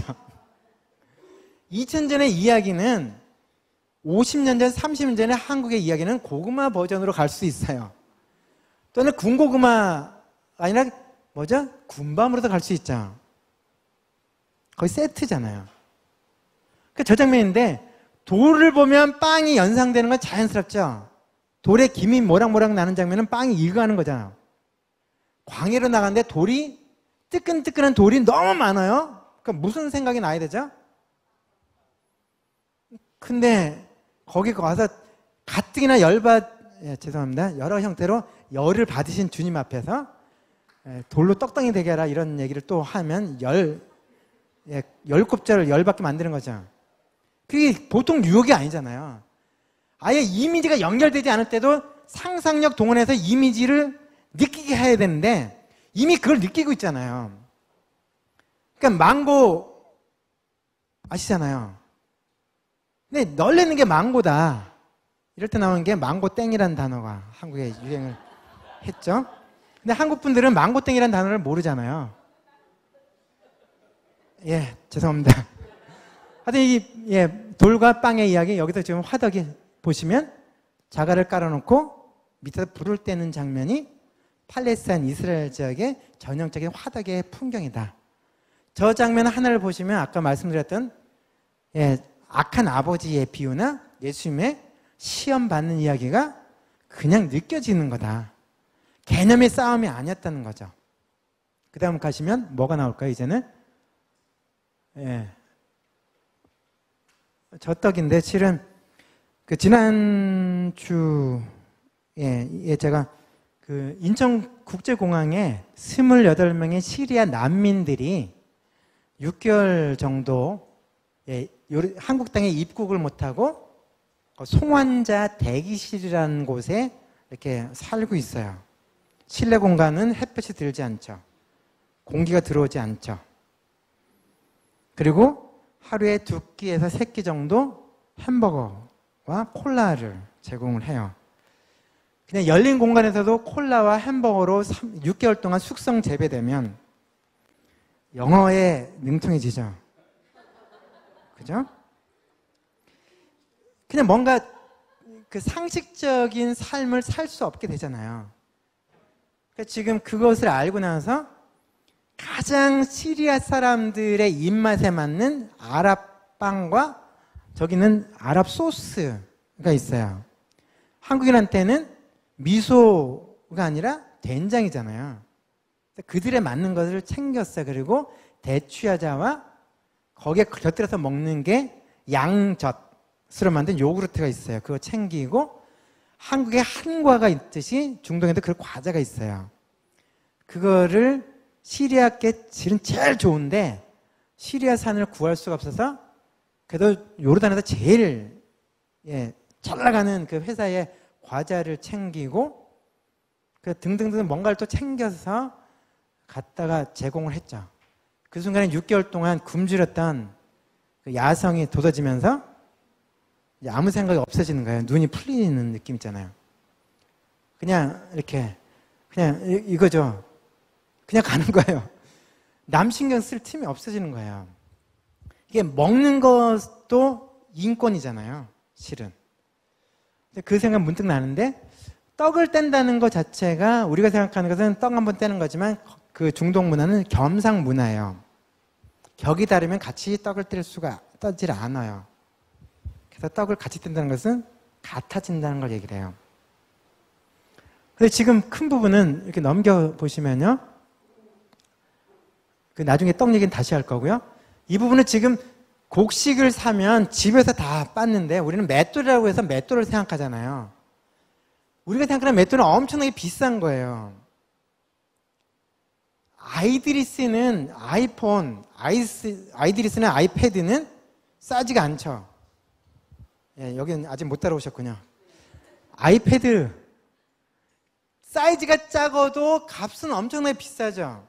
이천 년 전의 이야기는 오십 년 전, 삼십 년 전의 한국의 이야기는 고구마 버전으로 갈 수 있어요. 또는 군고구마가 아니라 뭐죠? 군밤으로도 갈 수 있죠. 거의 세트잖아요. 그 저 장면인데 돌을 보면 빵이 연상되는 건 자연스럽죠. 돌에 김이 모락모락 나는 장면은 빵이 익어가는 거잖아요. 광야로 나가는데 돌이 뜨끈뜨끈한 돌이 너무 많아요. 그럼 무슨 생각이 나야 되죠? 근데 거기 가서 가뜩이나 열받, 예, 죄송합니다. 여러 형태로 열을 받으신 주님 앞에서 예, 돌로 떡덩이 되게 하라 이런 얘기를 또 하면 열, 예, 열 곱절을 열받게 만드는 거죠. 그게 보통 유혹이 아니잖아요. 아예 이미지가 연결되지 않을 때도 상상력 동원해서 이미지를 느끼게 해야 되는데 이미 그걸 느끼고 있잖아요. 그러니까 망고 아시잖아요. 근데 널리는 게 망고다. 이럴 때 나오는 게 망고땡이라는 단어가 한국에 유행을 했죠. 근데 한국 분들은 망고땡이라는 단어를 모르잖아요. 예, 죄송합니다. 하여튼 이 예, 돌과 빵의 이야기, 여기서 지금 화덕이 보시면 자갈을 깔아놓고 밑에서 불을 떼는 장면이 팔레스타인 이스라엘 지역의 전형적인 화덕의 풍경이다. 저 장면 하나를 보시면 아까 말씀드렸던 예, 악한 아버지의 비유나 예수님의 시험 받는 이야기가 그냥 느껴지는 거다. 개념의 싸움이 아니었다는 거죠. 그 다음 가시면 뭐가 나올까요, 이제는? 예. 저 떡인데, 실은, 그, 지난주, 예, 예, 제가 그 인천국제공항에 스물여덟 명의 시리아 난민들이 육 개월 정도, 예, 한국 땅에 입국을 못하고 송환자 대기실이라는 곳에 이렇게 살고 있어요. 실내 공간은 햇볕이 들지 않죠. 공기가 들어오지 않죠. 그리고 하루에 두 끼에서 세 끼 정도 햄버거와 콜라를 제공을 해요. 그냥 열린 공간에서도 콜라와 햄버거로 육 개월 동안 숙성 재배되면 영어에 능통해지죠. 그죠? 그냥 뭔가 그 상식적인 삶을 살 수 없게 되잖아요. 그러니까 지금 그것을 알고 나서 가장 시리아 사람들의 입맛에 맞는 아랍 빵과 저기는 아랍 소스가 있어요. 한국인한테는 미소가 아니라 된장이잖아요. 그들에 맞는 것을 챙겼어요. 그리고 대추야자와 거기에 곁들여서 먹는 게 양젓으로 만든 요구르트가 있어요. 그거 챙기고 한국에 한과가 있듯이 중동에도 그 과자가 있어요. 그거를 시리아께 질은 제일 좋은데 시리아 산을 구할 수가 없어서 그래도 요르단에서 제일 예, 잘 나가는 그 회사의 과자를 챙기고 그 등등등 뭔가를 또 챙겨서 갖다가 제공을 했죠. 그 순간에 육 개월 동안 굶주렸던 그 야성이 돋아지면서 아무 생각이 없어지는 거예요. 눈이 풀리는 느낌 있잖아요. 그냥 이렇게 그냥 이거죠. 그냥 가는 거예요. 남 신경 쓸 틈이 없어지는 거예요. 이게 먹는 것도 인권이잖아요. 실은. 그 생각 문득 나는데 떡을 뗀다는 것 자체가 우리가 생각하는 것은 떡 한번 떼는 거지만 그 중동 문화는 겸상 문화예요. 격이 다르면 같이 떡을 뗄 수가 떠질 않아요. 그래서 떡을 같이 뗀다는 것은 같아진다는 걸 얘기를 해요. 근데 지금 큰 부분은 이렇게 넘겨보시면요. 그 나중에 떡 얘기는 다시 할 거고요. 이 부분은 지금 곡식을 사면 집에서 다 빻는데 우리는 맷돌이라고 해서 맷돌을 생각하잖아요. 우리가 생각하는 맷돌은 엄청나게 비싼 거예요. 아이들이 쓰는 아이폰, 아이스, 아이들이 쓰는 아이패드는 싸지가 않죠. 예, 여기는 아직 못 따라오셨군요. 아이패드 사이즈가 작아도 값은 엄청나게 비싸죠.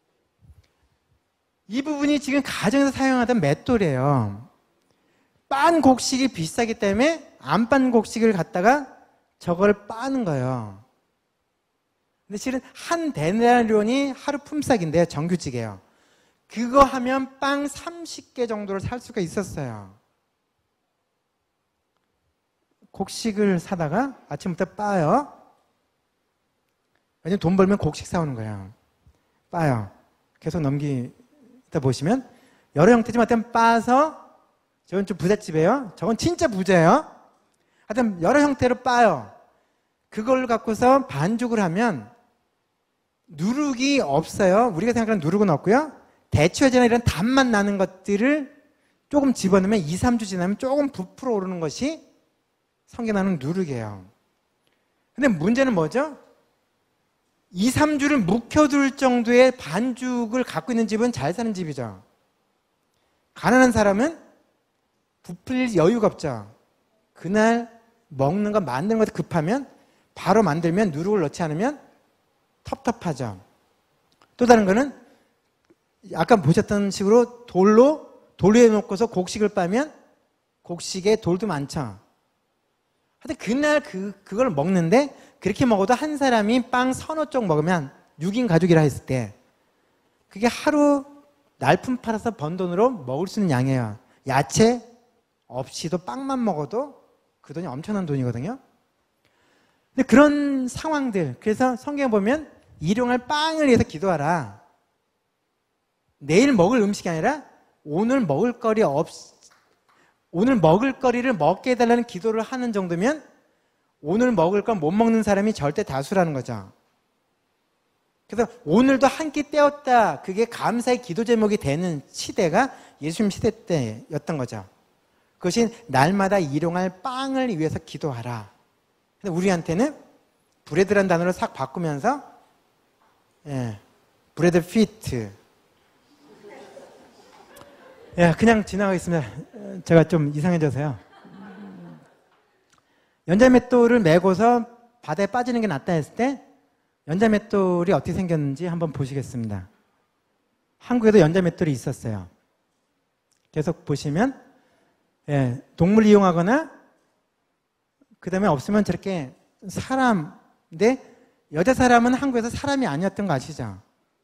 이 부분이 지금 가정에서 사용하던 맷돌이에요. 빤 곡식이 비싸기 때문에 안 빤 곡식을 갖다가 저걸 빠는 거예요. 근데 실은 한 데나리온이 하루 품삯인데요. 정규직이에요. 그거 하면 빵 삼십 개 정도를 살 수가 있었어요. 곡식을 사다가 아침부터 빠요. 왜냐면 돈 벌면 곡식 사오는 거예요. 빠요. 계속 넘기다 보시면 여러 형태지만 빠서 저건 좀 부잣집이에요. 저건 진짜 부자예요. 하여튼 여러 형태로 빠요. 그걸 갖고서 반죽을 하면 누룩이 없어요. 우리가 생각하는 누룩은 없고요. 대추야자나 이런 단맛 나는 것들을 조금 집어넣으면 이, 삼 주 지나면 조금 부풀어 오르는 것이 성게나는 누룩이에요. 근데 문제는 뭐죠? 이, 삼 주를 묵혀둘 정도의 반죽을 갖고 있는 집은 잘 사는 집이죠. 가난한 사람은 부풀릴 여유가 없죠. 그날 먹는 거 만드는 것도 급하면 바로 만들면 누룩을 넣지 않으면 텁텁하죠. 또 다른 거는 아까 보셨던 식으로 돌로 돌 위에 놓고서 곡식을 빠면 곡식에 돌도 많죠. 하여튼 그날 그, 그걸 먹는데 그렇게 먹어도 한 사람이 빵 서너 쪽 먹으면 육 인 가족이라 했을 때 그게 하루 날품 팔아서 번 돈으로 먹을 수 있는 양이에요. 야채 없이도 빵만 먹어도 그 돈이 엄청난 돈이거든요. 근데 그런 상황들, 그래서 성경에 보면 일용할 빵을 위해서 기도하라. 내일 먹을 음식이 아니라 오늘 먹을 거리 없, 오늘 먹을 거리를 먹게 해달라는 기도를 하는 정도면 오늘 먹을 걸 못 먹는 사람이 절대 다수라는 거죠. 그래서 오늘도 한 끼 떼었다. 그게 감사의 기도 제목이 되는 시대가 예수님 시대 때였던 거죠. 그것이 날마다 일용할 빵을 위해서 기도하라. 근데 우리한테는 브레드란 단어를 싹 바꾸면서 예, 브레드 피트. 예, 그냥 지나가겠습니다. 제가 좀 이상해져서요. 연자맷돌을 메고서 바다에 빠지는 게 낫다 했을 때 연자맷돌이 어떻게 생겼는지 한번 보시겠습니다. 한국에도 연자맷돌이 있었어요. 계속 보시면 예, 동물 이용하거나 그 다음에 없으면 저렇게 사람, 근데 여자 사람은 한국에서 사람이 아니었던 거 아시죠?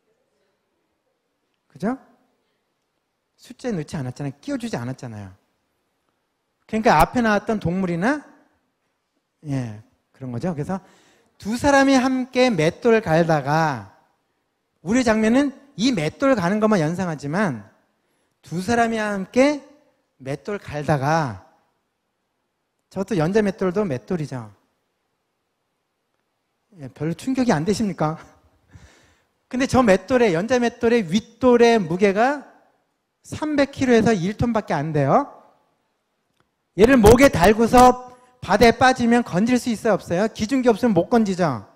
그죠? 숫자에 넣지 않았잖아요. 끼워주지 않았잖아요. 그러니까 앞에 나왔던 동물이나 예, 그런 거죠. 그래서 두 사람이 함께 맷돌 갈다가 우리 장면은 이 맷돌 가는 것만 연상하지만 두 사람이 함께 맷돌 갈다가 저것도 연자 맷돌도 맷돌이죠. 예, 별로 충격이 안 되십니까? 근데 저 맷돌의 연자 맷돌의 윗돌의 무게가 삼백 킬로그램에서 일 톤밖에 안 돼요. 얘를 목에 달고서 바다에 빠지면 건질 수 있어요, 없어요? 기준기 없으면 못 건지죠.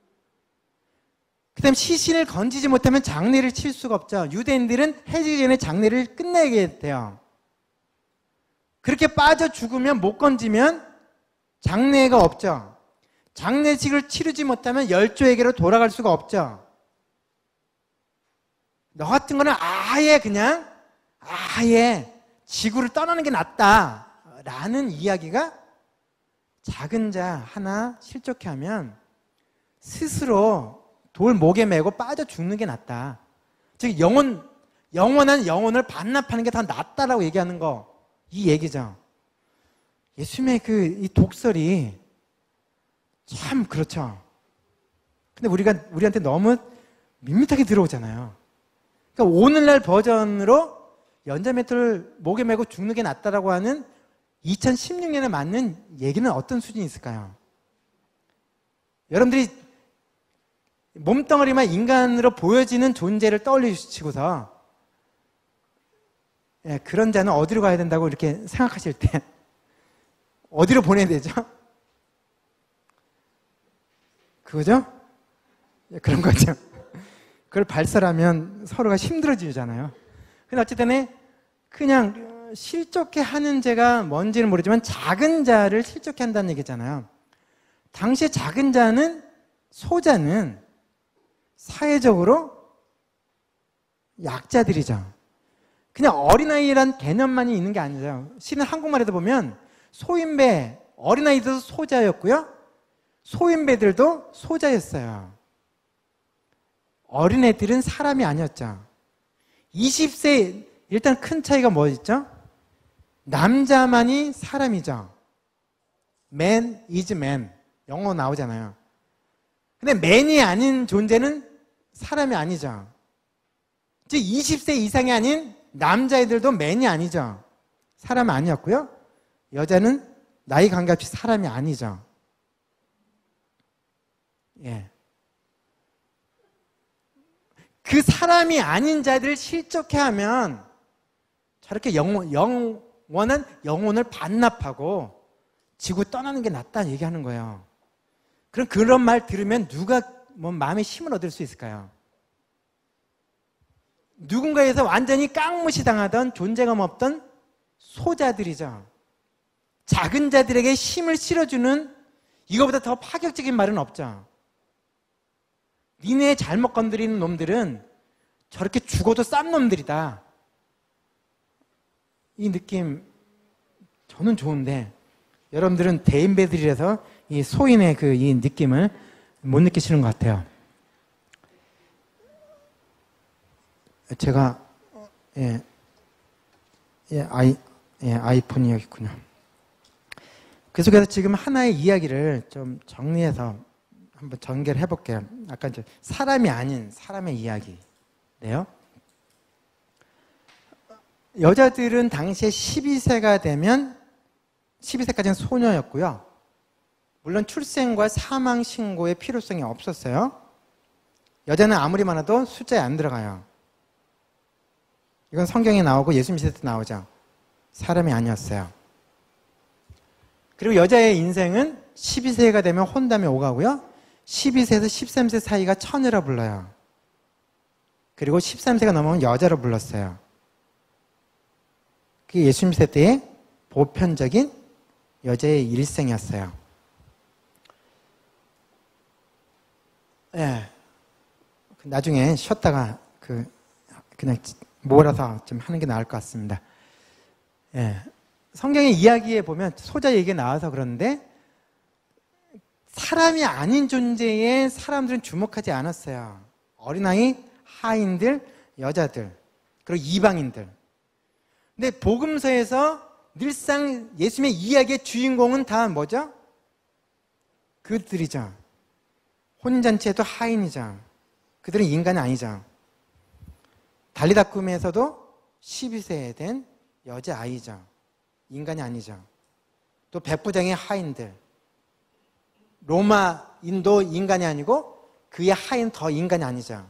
그 다음 시신을 건지지 못하면 장례를 칠 수가 없죠. 유대인들은 해지기 전에 장례를 끝내게 돼요. 그렇게 빠져 죽으면 못 건지면 장례가 없죠. 장례식을 치르지 못하면 열조에게로 돌아갈 수가 없죠. 너 같은 거는 아예 그냥 아예 지구를 떠나는 게 낫다라는 이야기가 작은 자 하나 실족해 하면 스스로 돌 목에 메고 빠져 죽는 게 낫다. 즉 영원, 영원한 영혼을 반납하는 게 더 낫다라고 얘기하는 거, 이 얘기죠. 예수님의 그 이 독설이 참 그렇죠. 근데 우리가 우리한테 너무 밋밋하게 들어오잖아요. 그러니까 오늘날 버전으로 연자맷돌을 목에 메고 죽는 게 낫다라고 하는 이천십육 년에 맞는 얘기는 어떤 수준이 있을까요? 여러분들이 몸덩어리만 인간으로 보여지는 존재를 떠올리시고서 예, 그런 자는 어디로 가야 된다고 이렇게 생각하실 때 어디로 보내야 되죠? 그거죠? 예, 그런 거죠. 그걸 발설하면 서로가 힘들어지잖아요. 근데 어쨌든 그냥 실족해 하는 죄가 뭔지는 모르지만 작은 자를 실족해 한다는 얘기잖아요. 당시에 작은 자는, 소자는 사회적으로 약자들이죠. 그냥 어린아이란 개념만이 있는 게 아니죠. 실은 한국말에도 보면 소인배, 어린아이들도 소자였고요. 소인배들도 소자였어요. 어린애들은 사람이 아니었죠. 이십 세, 일단 큰 차이가 뭐 있죠? 남자만이 사람이죠. Man is man. 영어 나오잖아요. 근데 man이 아닌 존재는 사람이 아니죠. 즉 이십 세 이상이 아닌 남자애들도 man이 아니죠. 사람이 아니었고요. 여자는 나이 관계없이 사람이 아니죠. 예. 그 사람이 아닌 자들을 실족해 하면 저렇게 영원, 영원한 영혼을 반납하고 지구 떠나는 게 낫다 얘기하는 거예요. 그럼 그런 말 들으면 누가 뭐 마음에 힘을 얻을 수 있을까요? 누군가에서 완전히 깡무시 당하던 존재감 없던 소자들이죠. 작은 자들에게 힘을 실어주는 이거보다 더 파격적인 말은 없죠. 니네 잘못 건드리는 놈들은 저렇게 죽어도 싼 놈들이다. 이 느낌 저는 좋은데 여러분들은 대인배들이라서 이 소인의 그 이 느낌을 못 느끼시는 것 같아요. 제가 예, 예, 아이, 예, 아이폰이 여기 있군요. 그 속에서 지금 하나의 이야기를 좀 정리해서 한번 전개를 해볼게요. 아까 이제 사람이 아닌 사람의 이야기인데요. 여자들은 당시에 십이 세가 되면 십이 세까지는 소녀였고요. 물론 출생과 사망 신고의 필요성이 없었어요. 여자는 아무리 많아도 숫자에 안 들어가요. 이건 성경에 나오고 예수님 시대 때 나오죠. 사람이 아니었어요. 그리고 여자의 인생은 십이 세가 되면 혼담이 오가고요. 십이 세에서 십삼 세 사이가 처녀라 불러요. 그리고 십삼 세가 넘으면 여자로 불렀어요. 그게 예수님 시대 때의 보편적인 여자의 일생이었어요. 예. 나중에 쉬었다가 그 그냥 몰아서 좀 하는 게 나을 것 같습니다. 예. 성경의 이야기에 보면 소자 얘기가 나와서 그러는데 사람이 아닌 존재에 사람들은 주목하지 않았어요. 어린아이, 하인들, 여자들, 그리고 이방인들. 근데 복음서에서 늘상 예수님의 이야기의 주인공은 다 뭐죠? 그들이죠. 혼잔치에도 하인이죠. 그들은 인간이 아니죠. 달리다꿈에서도 십이 세 된 여자아이죠. 인간이 아니죠. 또 백부장의 하인들. 로마인도 인간이 아니고 그의 하인 더 인간이 아니죠.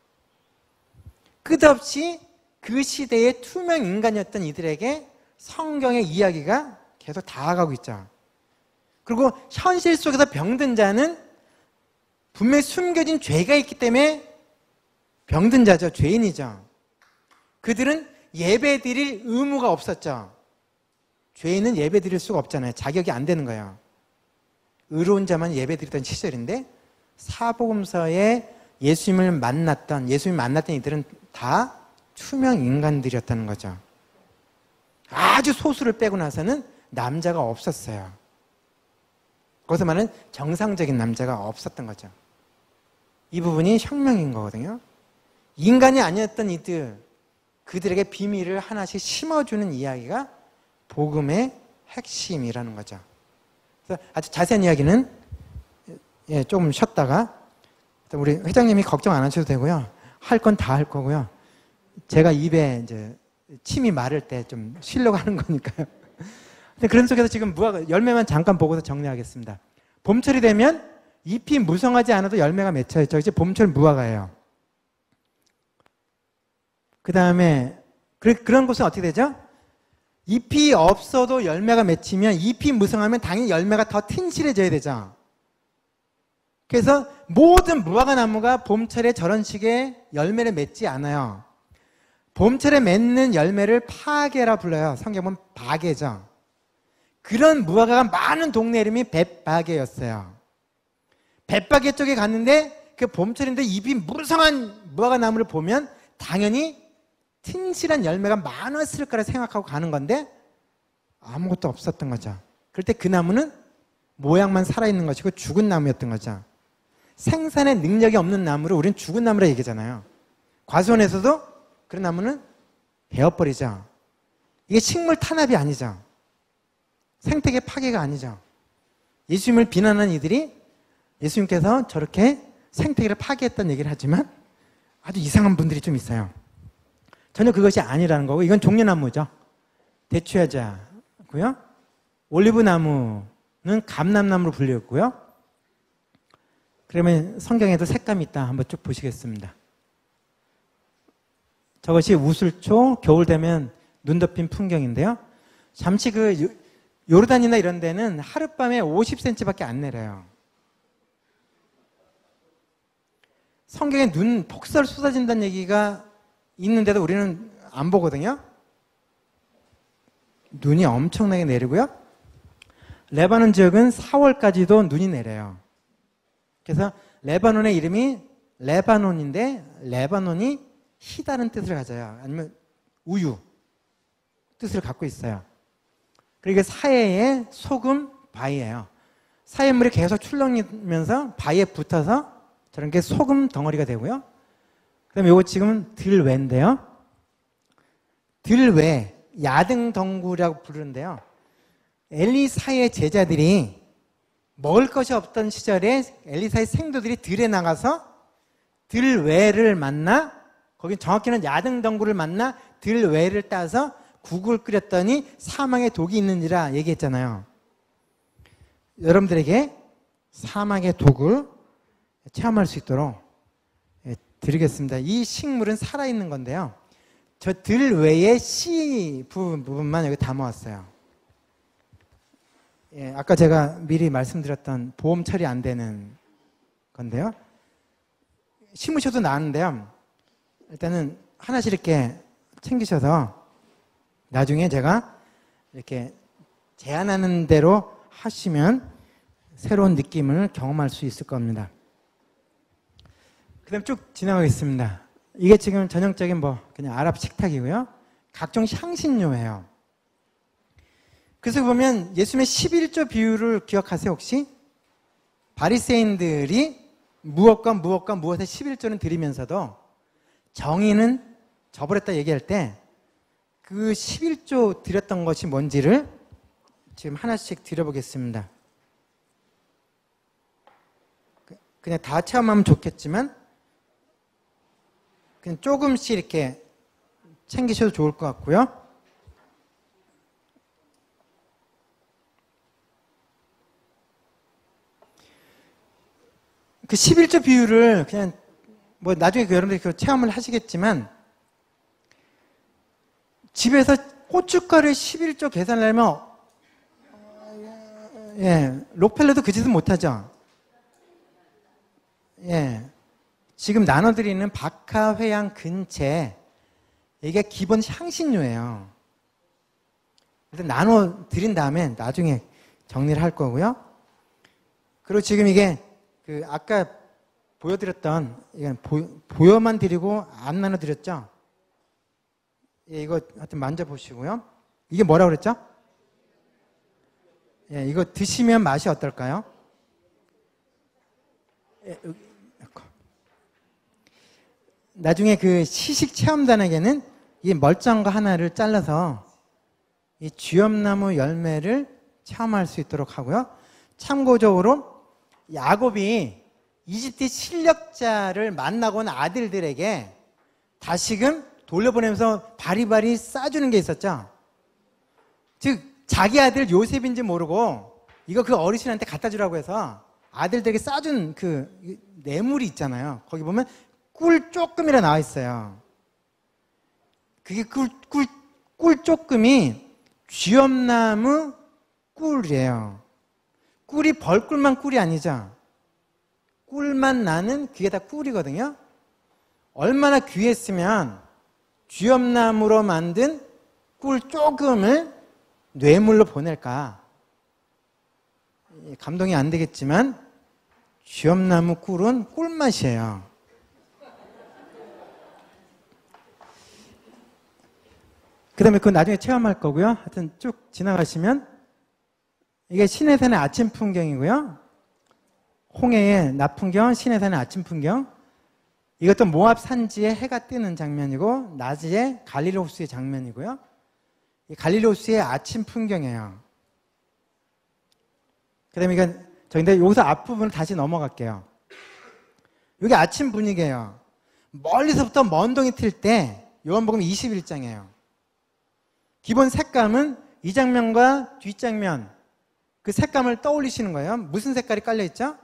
끝없이 그 시대의 투명 인간이었던 이들에게 성경의 이야기가 계속 다가가고 있죠. 그리고 현실 속에서 병든 자는 분명히 숨겨진 죄가 있기 때문에 병든 자죠. 죄인이죠. 그들은 예배 드릴 의무가 없었죠. 죄인은 예배 드릴 수가 없잖아요. 자격이 안 되는 거예요. 의로운 자만 예배 드리던 시절인데 사복음서에 예수님을 만났던 예수님 만났던 이들은 다 투명 인간들이었다는 거죠. 아주 소수를 빼고 나서는 남자가 없었어요. 거기서 말하는 정상적인 남자가 없었던 거죠. 이 부분이 혁명인 거거든요. 인간이 아니었던 이들, 그들에게 비밀을 하나씩 심어주는 이야기가 복음의 핵심이라는 거죠. 그래서 아주 자세한 이야기는 예, 조금 쉬었다가 우리 회장님이 걱정 안 하셔도 되고요. 할 건 다 할 거고요. 제가 입에 이제 침이 마를 때 좀 쉬려고 하는 거니까요. 근데 그런 속에서 지금 무화과 열매만 잠깐 보고서 정리하겠습니다. 봄철이 되면 잎이 무성하지 않아도 열매가 맺혀요. 이제 봄철 무화과예요. 그 다음에 그런 곳은 어떻게 되죠? 잎이 없어도 열매가 맺히면 잎이 무성하면 당연히 열매가 더 튼실해져야 되죠. 그래서 모든 무화과 나무가 봄철에 저런 식의 열매를 맺지 않아요. 봄철에 맺는 열매를 파괴라 불러요. 성경 보면 바개죠. 그런 무화과가 많은 동네 이름이 벳바개였어요. 벳바개 쪽에 갔는데 그 봄철인데 잎이 무성한 무화과 나무를 보면 당연히 튼실한 열매가 많았을 거라 생각하고 가는 건데 아무것도 없었던 거죠. 그럴 때 그 나무는 모양만 살아있는 것이고 죽은 나무였던 거죠. 생산의 능력이 없는 나무를 우리는 죽은 나무라 얘기하잖아요. 과수원에서도 그런 나무는 베어버리죠. 이게 식물 탄압이 아니죠. 생태계 파괴가 아니죠. 예수님을 비난하는 이들이 예수님께서 저렇게 생태계를 파괴했다는 얘기를 하지만 아주 이상한 분들이 좀 있어요. 전혀 그것이 아니라는 거고, 이건 종려나무죠. 대추여자고요. 올리브나무는 감람나무로 불렸고요. 그러면 성경에도 색감이 있다. 한번 쭉 보시겠습니다. 저것이 우슬초, 겨울 되면 눈 덮인 풍경인데요. 잠시 그 요르단이나 이런 데는 하룻밤에 오십 센티미터밖에 안 내려요. 성경에 눈, 폭설 쏟아진다는 얘기가 있는데도 우리는 안 보거든요. 눈이 엄청나게 내리고요. 레바논 지역은 사월까지도 눈이 내려요. 그래서 레바논의 이름이 레바논인데 레바논이 희다는 뜻을 가져요. 아니면 우유 뜻을 갖고 있어요. 그리고 사해의 소금 바위예요. 사해물이 계속 출렁이면서 바위에 붙어서 저런 게 소금 덩어리가 되고요. 그 다음에 이거 지금은 들외인데요. 들외, 야등덩굴이라고 부르는데요. 엘리사의 제자들이 먹을 것이 없던 시절에 엘리사의 생도들이 들에 나가서 들외를 만나, 거긴 정확히는 야등덩굴을 만나 들외를 따서 국을 끓였더니 사망의 독이 있는지라 얘기했잖아요. 여러분들에게 사막의 독을 체험할 수 있도록 드리겠습니다. 이 식물은 살아있는 건데요. 저 들외의 씨 부분만 여기 담아왔어요. 예, 아까 제가 미리 말씀드렸던 보험 처리 안 되는 건데요. 심으셔도 나는데요. 일단은 하나씩 이렇게 챙기셔서 나중에 제가 이렇게 제안하는 대로 하시면 새로운 느낌을 경험할 수 있을 겁니다. 그 다음 쭉 지나가겠습니다. 이게 지금 전형적인 뭐 그냥 아랍 식탁이고요. 각종 향신료예요. 그래서 보면 예수님의 십일조 비유를 기억하세요 혹시? 바리새인들이 무엇과 무엇과 무엇의 십일조는 드리면서도 정의는 저버렸다 얘기할 때 그 십일조 드렸던 것이 뭔지를 지금 하나씩 드려보겠습니다. 그냥 다 체험하면 좋겠지만 그냥 조금씩 이렇게 챙기셔도 좋을 것 같고요. 그 십일조 비율을 그냥 뭐 나중에 여러분들이 그 체험을 하시겠지만 집에서 고춧가루에 십일조 계산을 하면 예, 록펠러도 그 짓은 못하죠. 예, 지금 나눠드리는 박하, 회양, 근채 이게 기본 향신료예요. 그래서 나눠드린 다음에 나중에 정리를 할 거고요. 그리고 지금 이게 그 아까 보여드렸던 이건 보여만 드리고 안 나눠드렸죠. 예, 이거 하여튼 만져보시고요. 이게 뭐라고 그랬죠? 예, 이거 드시면 맛이 어떨까요? 예, 나중에 그 시식 체험단에게는 이 멀쩡한 거 하나를 잘라서 이 쥐엄나무 열매를 체험할 수 있도록 하고요. 참고적으로 야곱이 이집트 실력자를 만나고 온 아들들에게 다시금 돌려보내면서 바리바리 싸주는 게 있었죠. 즉 자기 아들 요셉인지 모르고 이거 그 어르신한테 갖다 주라고 해서 아들들에게 싸준 그 뇌물이 있잖아요. 거기 보면 꿀 조금이라 나와 있어요. 그게 꿀, 꿀, 꿀 조금이 쥐엄나무 꿀이에요. 꿀이 벌꿀만 꿀이 아니죠. 꿀만 나는 그게 다 꿀이거든요. 얼마나 귀했으면 쥐엄나무로 만든 꿀 조금을 뇌물로 보낼까. 감동이 안 되겠지만 쥐엄나무 꿀은 꿀맛이에요. 그 다음에 그거 나중에 체험할 거고요. 하여튼 쭉 지나가시면 이게 시내산의 아침 풍경이고요. 홍해의 낮 풍경, 시내산의 아침 풍경. 이것도 모압 산지에 해가 뜨는 장면이고 낮에 갈릴리 호수의 장면이고요. 이 갈릴리 호수의 아침 풍경이에요. 그 다음에 이건 저 근데 여기서 앞부분을 다시 넘어갈게요. 이게 아침 분위기예요. 멀리서부터 먼 동이 틀 때 요한복음 이십일 장이에요. 기본 색감은 이 장면과 뒷장면 그 색감을 떠올리시는 거예요. 무슨 색깔이 깔려있죠?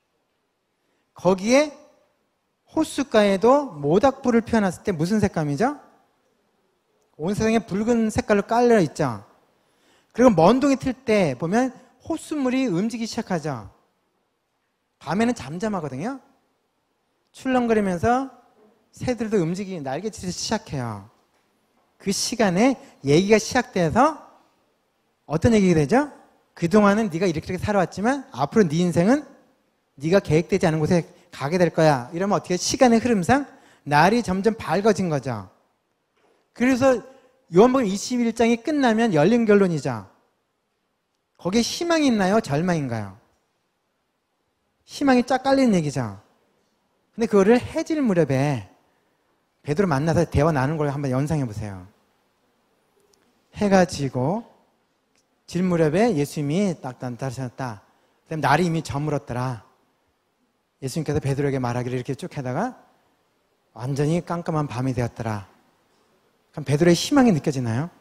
거기에 호숫가에도 모닥불을 피워놨을 때 무슨 색감이죠? 온 세상에 붉은 색깔로 깔려있죠. 그리고 먼 동이 틀 때 보면 호수물이 움직이기 시작하죠. 밤에는 잠잠하거든요. 출렁거리면서 새들도 움직이기 날개치기 시작해요. 그 시간에 얘기가 시작돼서 어떤 얘기가 되죠? 그동안은 네가 이렇게, 이렇게 살아왔지만 앞으로 네 인생은 네가 계획되지 않은 곳에 가게 될 거야. 이러면 어떻게 시간의 흐름상 날이 점점 밝아진 거죠. 그래서 요한복음 이십일 장이 끝나면 열린 결론이죠. 거기에 희망이 있나요? 절망인가요? 희망이 쫙 깔리는 얘기죠. 근데 그거를 해질 무렵에 베드로 만나서 대화 나눈 걸 한번 연상해 보세요. 해가 지고 질 무렵에 예수님이 딱 나타나셨다. 그다음에 날이 이미 저물었더라. 예수님께서 베드로에게 말하기를 이렇게 쭉 하다가 완전히 깜깜한 밤이 되었더라. 그럼 베드로의 희망이 느껴지나요?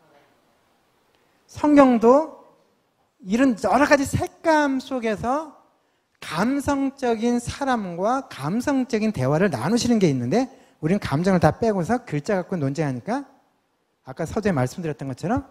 성경도 이런 여러 가지 색감 속에서 감성적인 사람과 감성적인 대화를 나누시는 게 있는데 우리는 감정을 다 빼고서 글자 갖고 논쟁하니까 아까 서두에 말씀드렸던 것처럼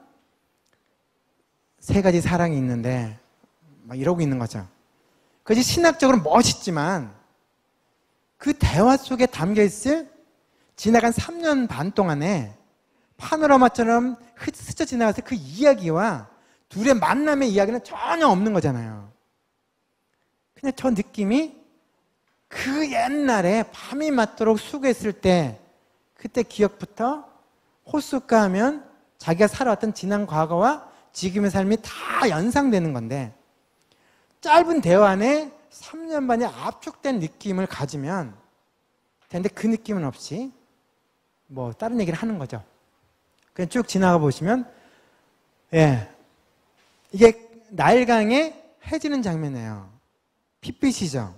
세 가지 사랑이 있는데 막 이러고 있는 거죠. 그것이 신학적으로 멋있지만 그 대화 속에 담겨있을 지나간 삼 년 반 동안에 파노라마처럼 스쳐 지나가서 그 이야기와 둘의 만남의 이야기는 전혀 없는 거잖아요. 그냥 저 느낌이 그 옛날에 밤이 맞도록 수고했을 때 그때 기억부터 호숫가 하면 자기가 살아왔던 지난 과거와 지금의 삶이 다 연상되는 건데 짧은 대화 안에 삼 년 반의 압축된 느낌을 가지면 되는데 그 느낌은 없이 뭐 다른 얘기를 하는 거죠. 그냥 쭉 지나가 보시면 예, 이게 나일강에 해지는 장면이에요. 핏빛이죠.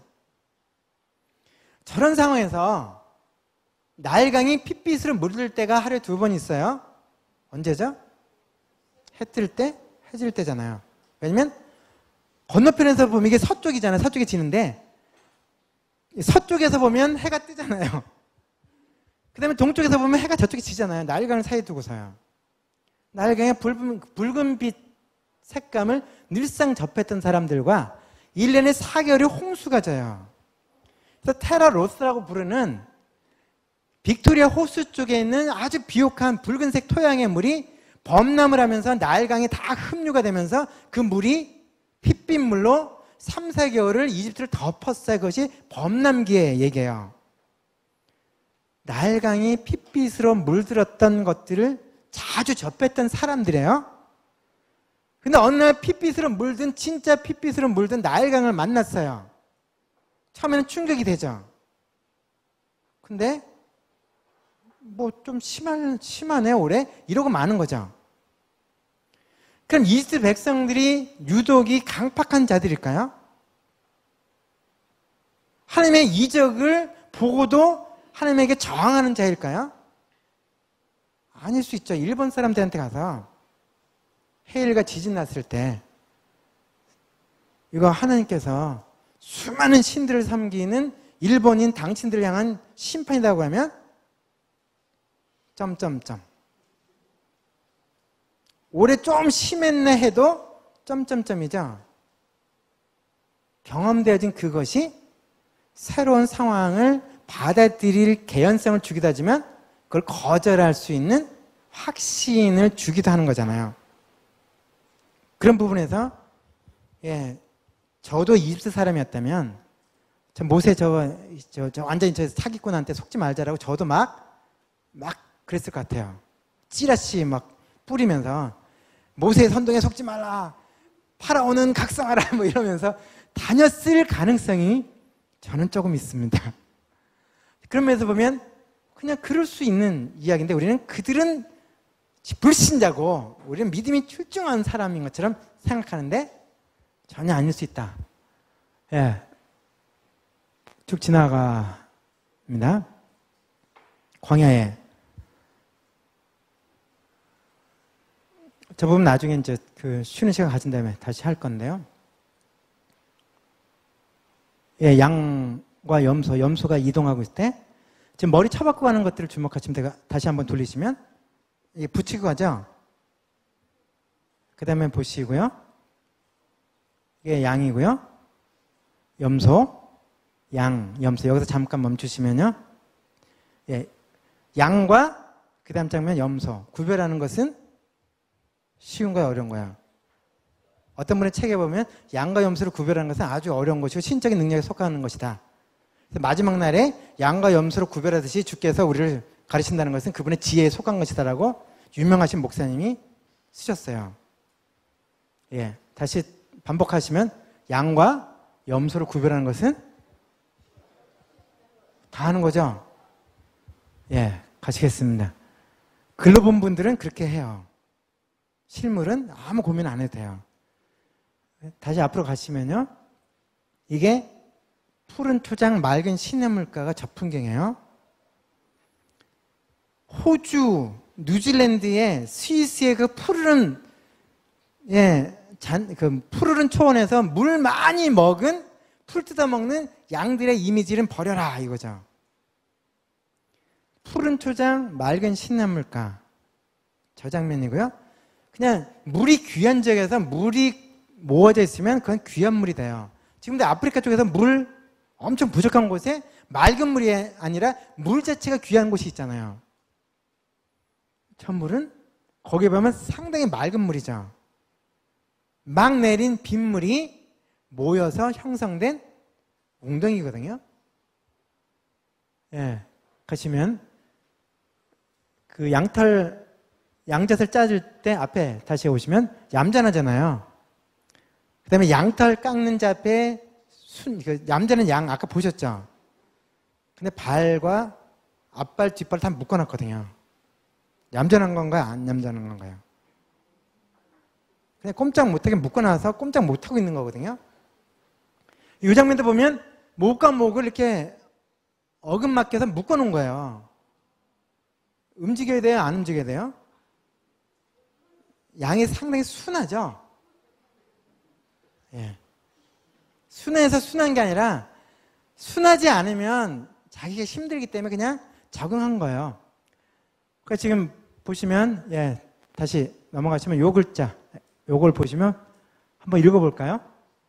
저런 상황에서 나일강이 핏빛으로 물들 때가 하루에 두 번 있어요. 언제죠? 해 뜰 때, 해 질 때잖아요. 왜냐면 건너편에서 보면 이게 서쪽이잖아요. 서쪽에 지는데 서쪽에서 보면 해가 뜨잖아요. 그 다음에 동쪽에서 보면 해가 저쪽에 지잖아요. 나일강을 사이에 두고서요. 나일강의 붉은, 붉은빛 색감을 늘상 접했던 사람들과 일 년에 사 개월의 홍수가 져요. 그래서 테라 로스라고 부르는 빅토리아 호수 쪽에 있는 아주 비옥한 붉은색 토양의 물이 범람을 하면서 나일강에 다 흡류가 되면서 그 물이 핏빛물로 삼, 사 개월을 이집트를 덮었어요. 그것이 범람기의 얘기예요. 나일강이 핏빛으로 물들었던 것들을 자주 접했던 사람들이에요. 근데 어느 날 핏빛으로 물든 진짜 핏빛으로 물든 나일강을 만났어요. 처음에는 충격이 되죠. 근데 뭐 좀 심한, 심하네 올해? 이러고 마는 거죠. 그럼 이집트 백성들이 유독이 강팍한 자들일까요? 하나님의 이적을 보고도 하나님에게 저항하는 자일까요? 아닐 수 있죠. 일본 사람들한테 가서 해일과 지진 났을 때 이거 하나님께서 수많은 신들을 섬기는 일본인 당신들을 향한 심판이라고 하면 점점점 올해 좀 심했네 해도 점점점이죠. 경험되어진 그것이 새로운 상황을 받아들일 개연성을 주기도 하지만 그걸 거절할 수 있는 확신을 주기도 하는 거잖아요. 그런 부분에서 예, 저도 이집트 사람이었다면 저 모세 저, 저, 저 완전히 저 사기꾼한테 속지 말자라고 저도 막, 막 그랬을 것 같아요. 찌라시 막 뿌리면서 모세의 선동에 속지 말라, 파라오는 각성하라 뭐 이러면서 다녔을 가능성이 저는 조금 있습니다. 그런 면에서 보면 그냥 그럴 수 있는 이야기인데 우리는 그들은 불신자고 우리는 믿음이 출중한 사람인 것처럼 생각하는데 전혀 아닐 수 있다. 예, 쭉 지나갑니다. 광야에 저 부분 나중에 이제 그 쉬는 시간 가진 다음에 다시 할 건데요. 예, 양과 염소, 염소가 이동하고 있을 때 지금 머리 쳐박고 가는 것들을 주목하시면 제가 다시 한번 돌리시면 이게 붙이고 가죠. 그 다음에 보시고요. 이게 양이고요. 염소, 양, 염소. 여기서 잠깐 멈추시면요. 예, 양과 그 다음 장면 염소. 구별하는 것은 쉬운 거야, 어려운 거야? 어떤 분의 책에 보면 양과 염소를 구별하는 것은 아주 어려운 것이고 신적인 능력에 속하는 것이다. 마지막 날에 양과 염소를 구별하듯이 주께서 우리를 가르친다는 것은 그분의 지혜에 속한 것이다라고 유명하신 목사님이 쓰셨어요. 예, 다시 반복하시면 양과 염소를 구별하는 것은 다 하는 거죠. 예, 가시겠습니다. 글로 본 분들은 그렇게 해요. 실물은 아무 고민 안 해도 돼요. 다시 앞으로 가시면요. 이게 푸른 토장 맑은 시냇물가가 저 풍경이에요. 호주, 뉴질랜드의 스위스의 그 푸르른 예, 잔, 그 푸르른 초원에서 물 많이 먹은 풀 뜯어 먹는 양들의 이미지를 버려라 이거죠. 푸른 토장 맑은 시냇물가 저 장면이고요. 그냥 물이 귀한 지역에서 물이 모아져 있으면 그건 귀한 물이 돼요. 지금도 아프리카 쪽에서 물 엄청 부족한 곳에 맑은 물이 아니라 물 자체가 귀한 곳이 있잖아요. 저 물은 거기에 보면 상당히 맑은 물이죠. 막 내린 빗물이 모여서 형성된 웅덩이거든요. 예, 가시면 그 양털 양젖을 짜줄 때 앞에 다시 오시면 얌전하잖아요. 그 다음에 양털 깎는 자 앞에 순, 그 얌전한 양 아까 보셨죠? 근데 발과 앞발, 뒷발 다 묶어놨거든요. 얌전한 건가요? 안 얌전한 건가요? 그냥 꼼짝 못하게 묶어놔서 꼼짝 못하고 있는 거거든요. 이 장면도 보면 목과 목을 이렇게 어금 맡겨서 묶어놓은 거예요. 움직여야 돼요? 안 움직여야 돼요? 양이 상당히 순하죠? 예. 순해서 순한 게 아니라 순하지 않으면 자기가 힘들기 때문에 그냥 적응한 거예요. 그러니까 지금 보시면 예, 다시 넘어가시면 요 글자 요걸 보시면 한번 읽어볼까요?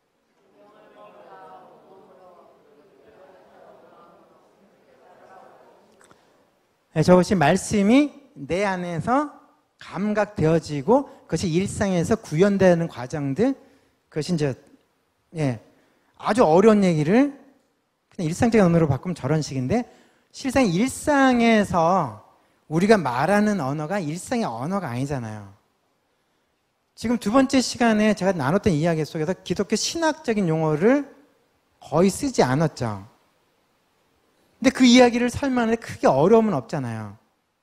네, 저것이 말씀이 내 안에서 감각되어지고 그것이 일상에서 구현되는 과정들 그것이 이제 예, 아주 어려운 얘기를 그냥 일상적인 언어로 바꾸면 저런 식인데 실상 일상에서 우리가 말하는 언어가 일상의 언어가 아니잖아요. 지금 두 번째 시간에 제가 나눴던 이야기 속에서 기독교 신학적인 용어를 거의 쓰지 않았죠. 근데 그 이야기를 설명하는데 크게 어려움은 없잖아요.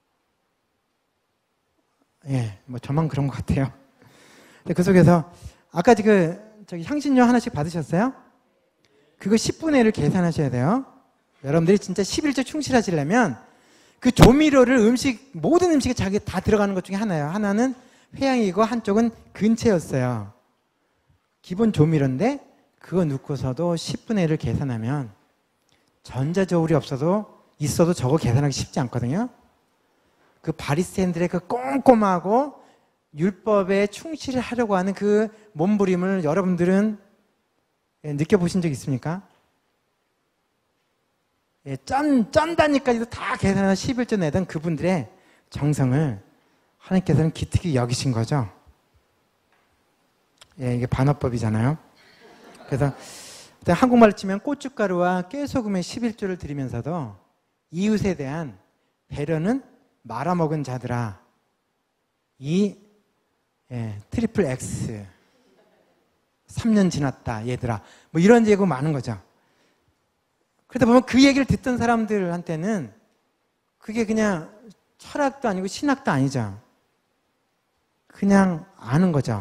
예, 뭐 저만 그런 것 같아요. 근데 그 속에서 아까 그 저기 향신료 하나씩 받으셨어요? 그거 십분의 일을 계산하셔야 돼요. 여러분들이 진짜 십일조 충실하시려면 그 조미료를 음식 모든 음식에 자기 다 들어가는 것 중에 하나예요. 하나는 회양이고 한쪽은 근체였어요. 기본 조미료인데 그거 넣고서도 십분의 일을 계산하면 전자저울이 없어도 있어도 저거 계산하기 쉽지 않거든요. 그 바리새인들의 그 꼼꼼하고 율법에 충실하려고 하는 그 몸부림을 여러분들은 느껴보신 적 있습니까? 예, 쩐, 쩐 단위까지도 다 계산해서 십일조 내던 그분들의 정성을 하나님께서는 기특히 여기신 거죠. 예, 이게 반어법이잖아요. 그래서 한국말로 치면 고춧가루와 깨소금의 십일조를 드리면서도 이웃에 대한 배려는 말아먹은 자들아. 이 예, 트리플 X 삼 년 지났다 얘들아. 뭐 이런 얘기가 많은 거죠. 그러다 보면 그 얘기를 듣던 사람들한테는 그게 그냥 철학도 아니고 신학도 아니죠. 그냥 아는 거죠.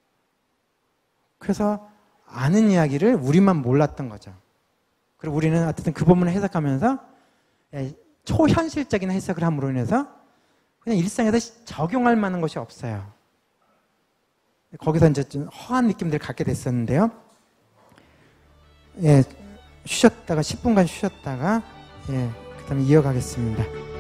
그래서 아는 이야기를 우리만 몰랐던 거죠. 그리고 우리는 어쨌든 그 본문을 해석하면서 초현실적인 해석을 함으로 인해서 그냥 일상에서 적용할 만한 것이 없어요. 거기서 이제 좀 허한 느낌들을 갖게 됐었는데요. 예, 쉬셨다가 십 분간 쉬셨다가 예, 그 다음에 이어가겠습니다.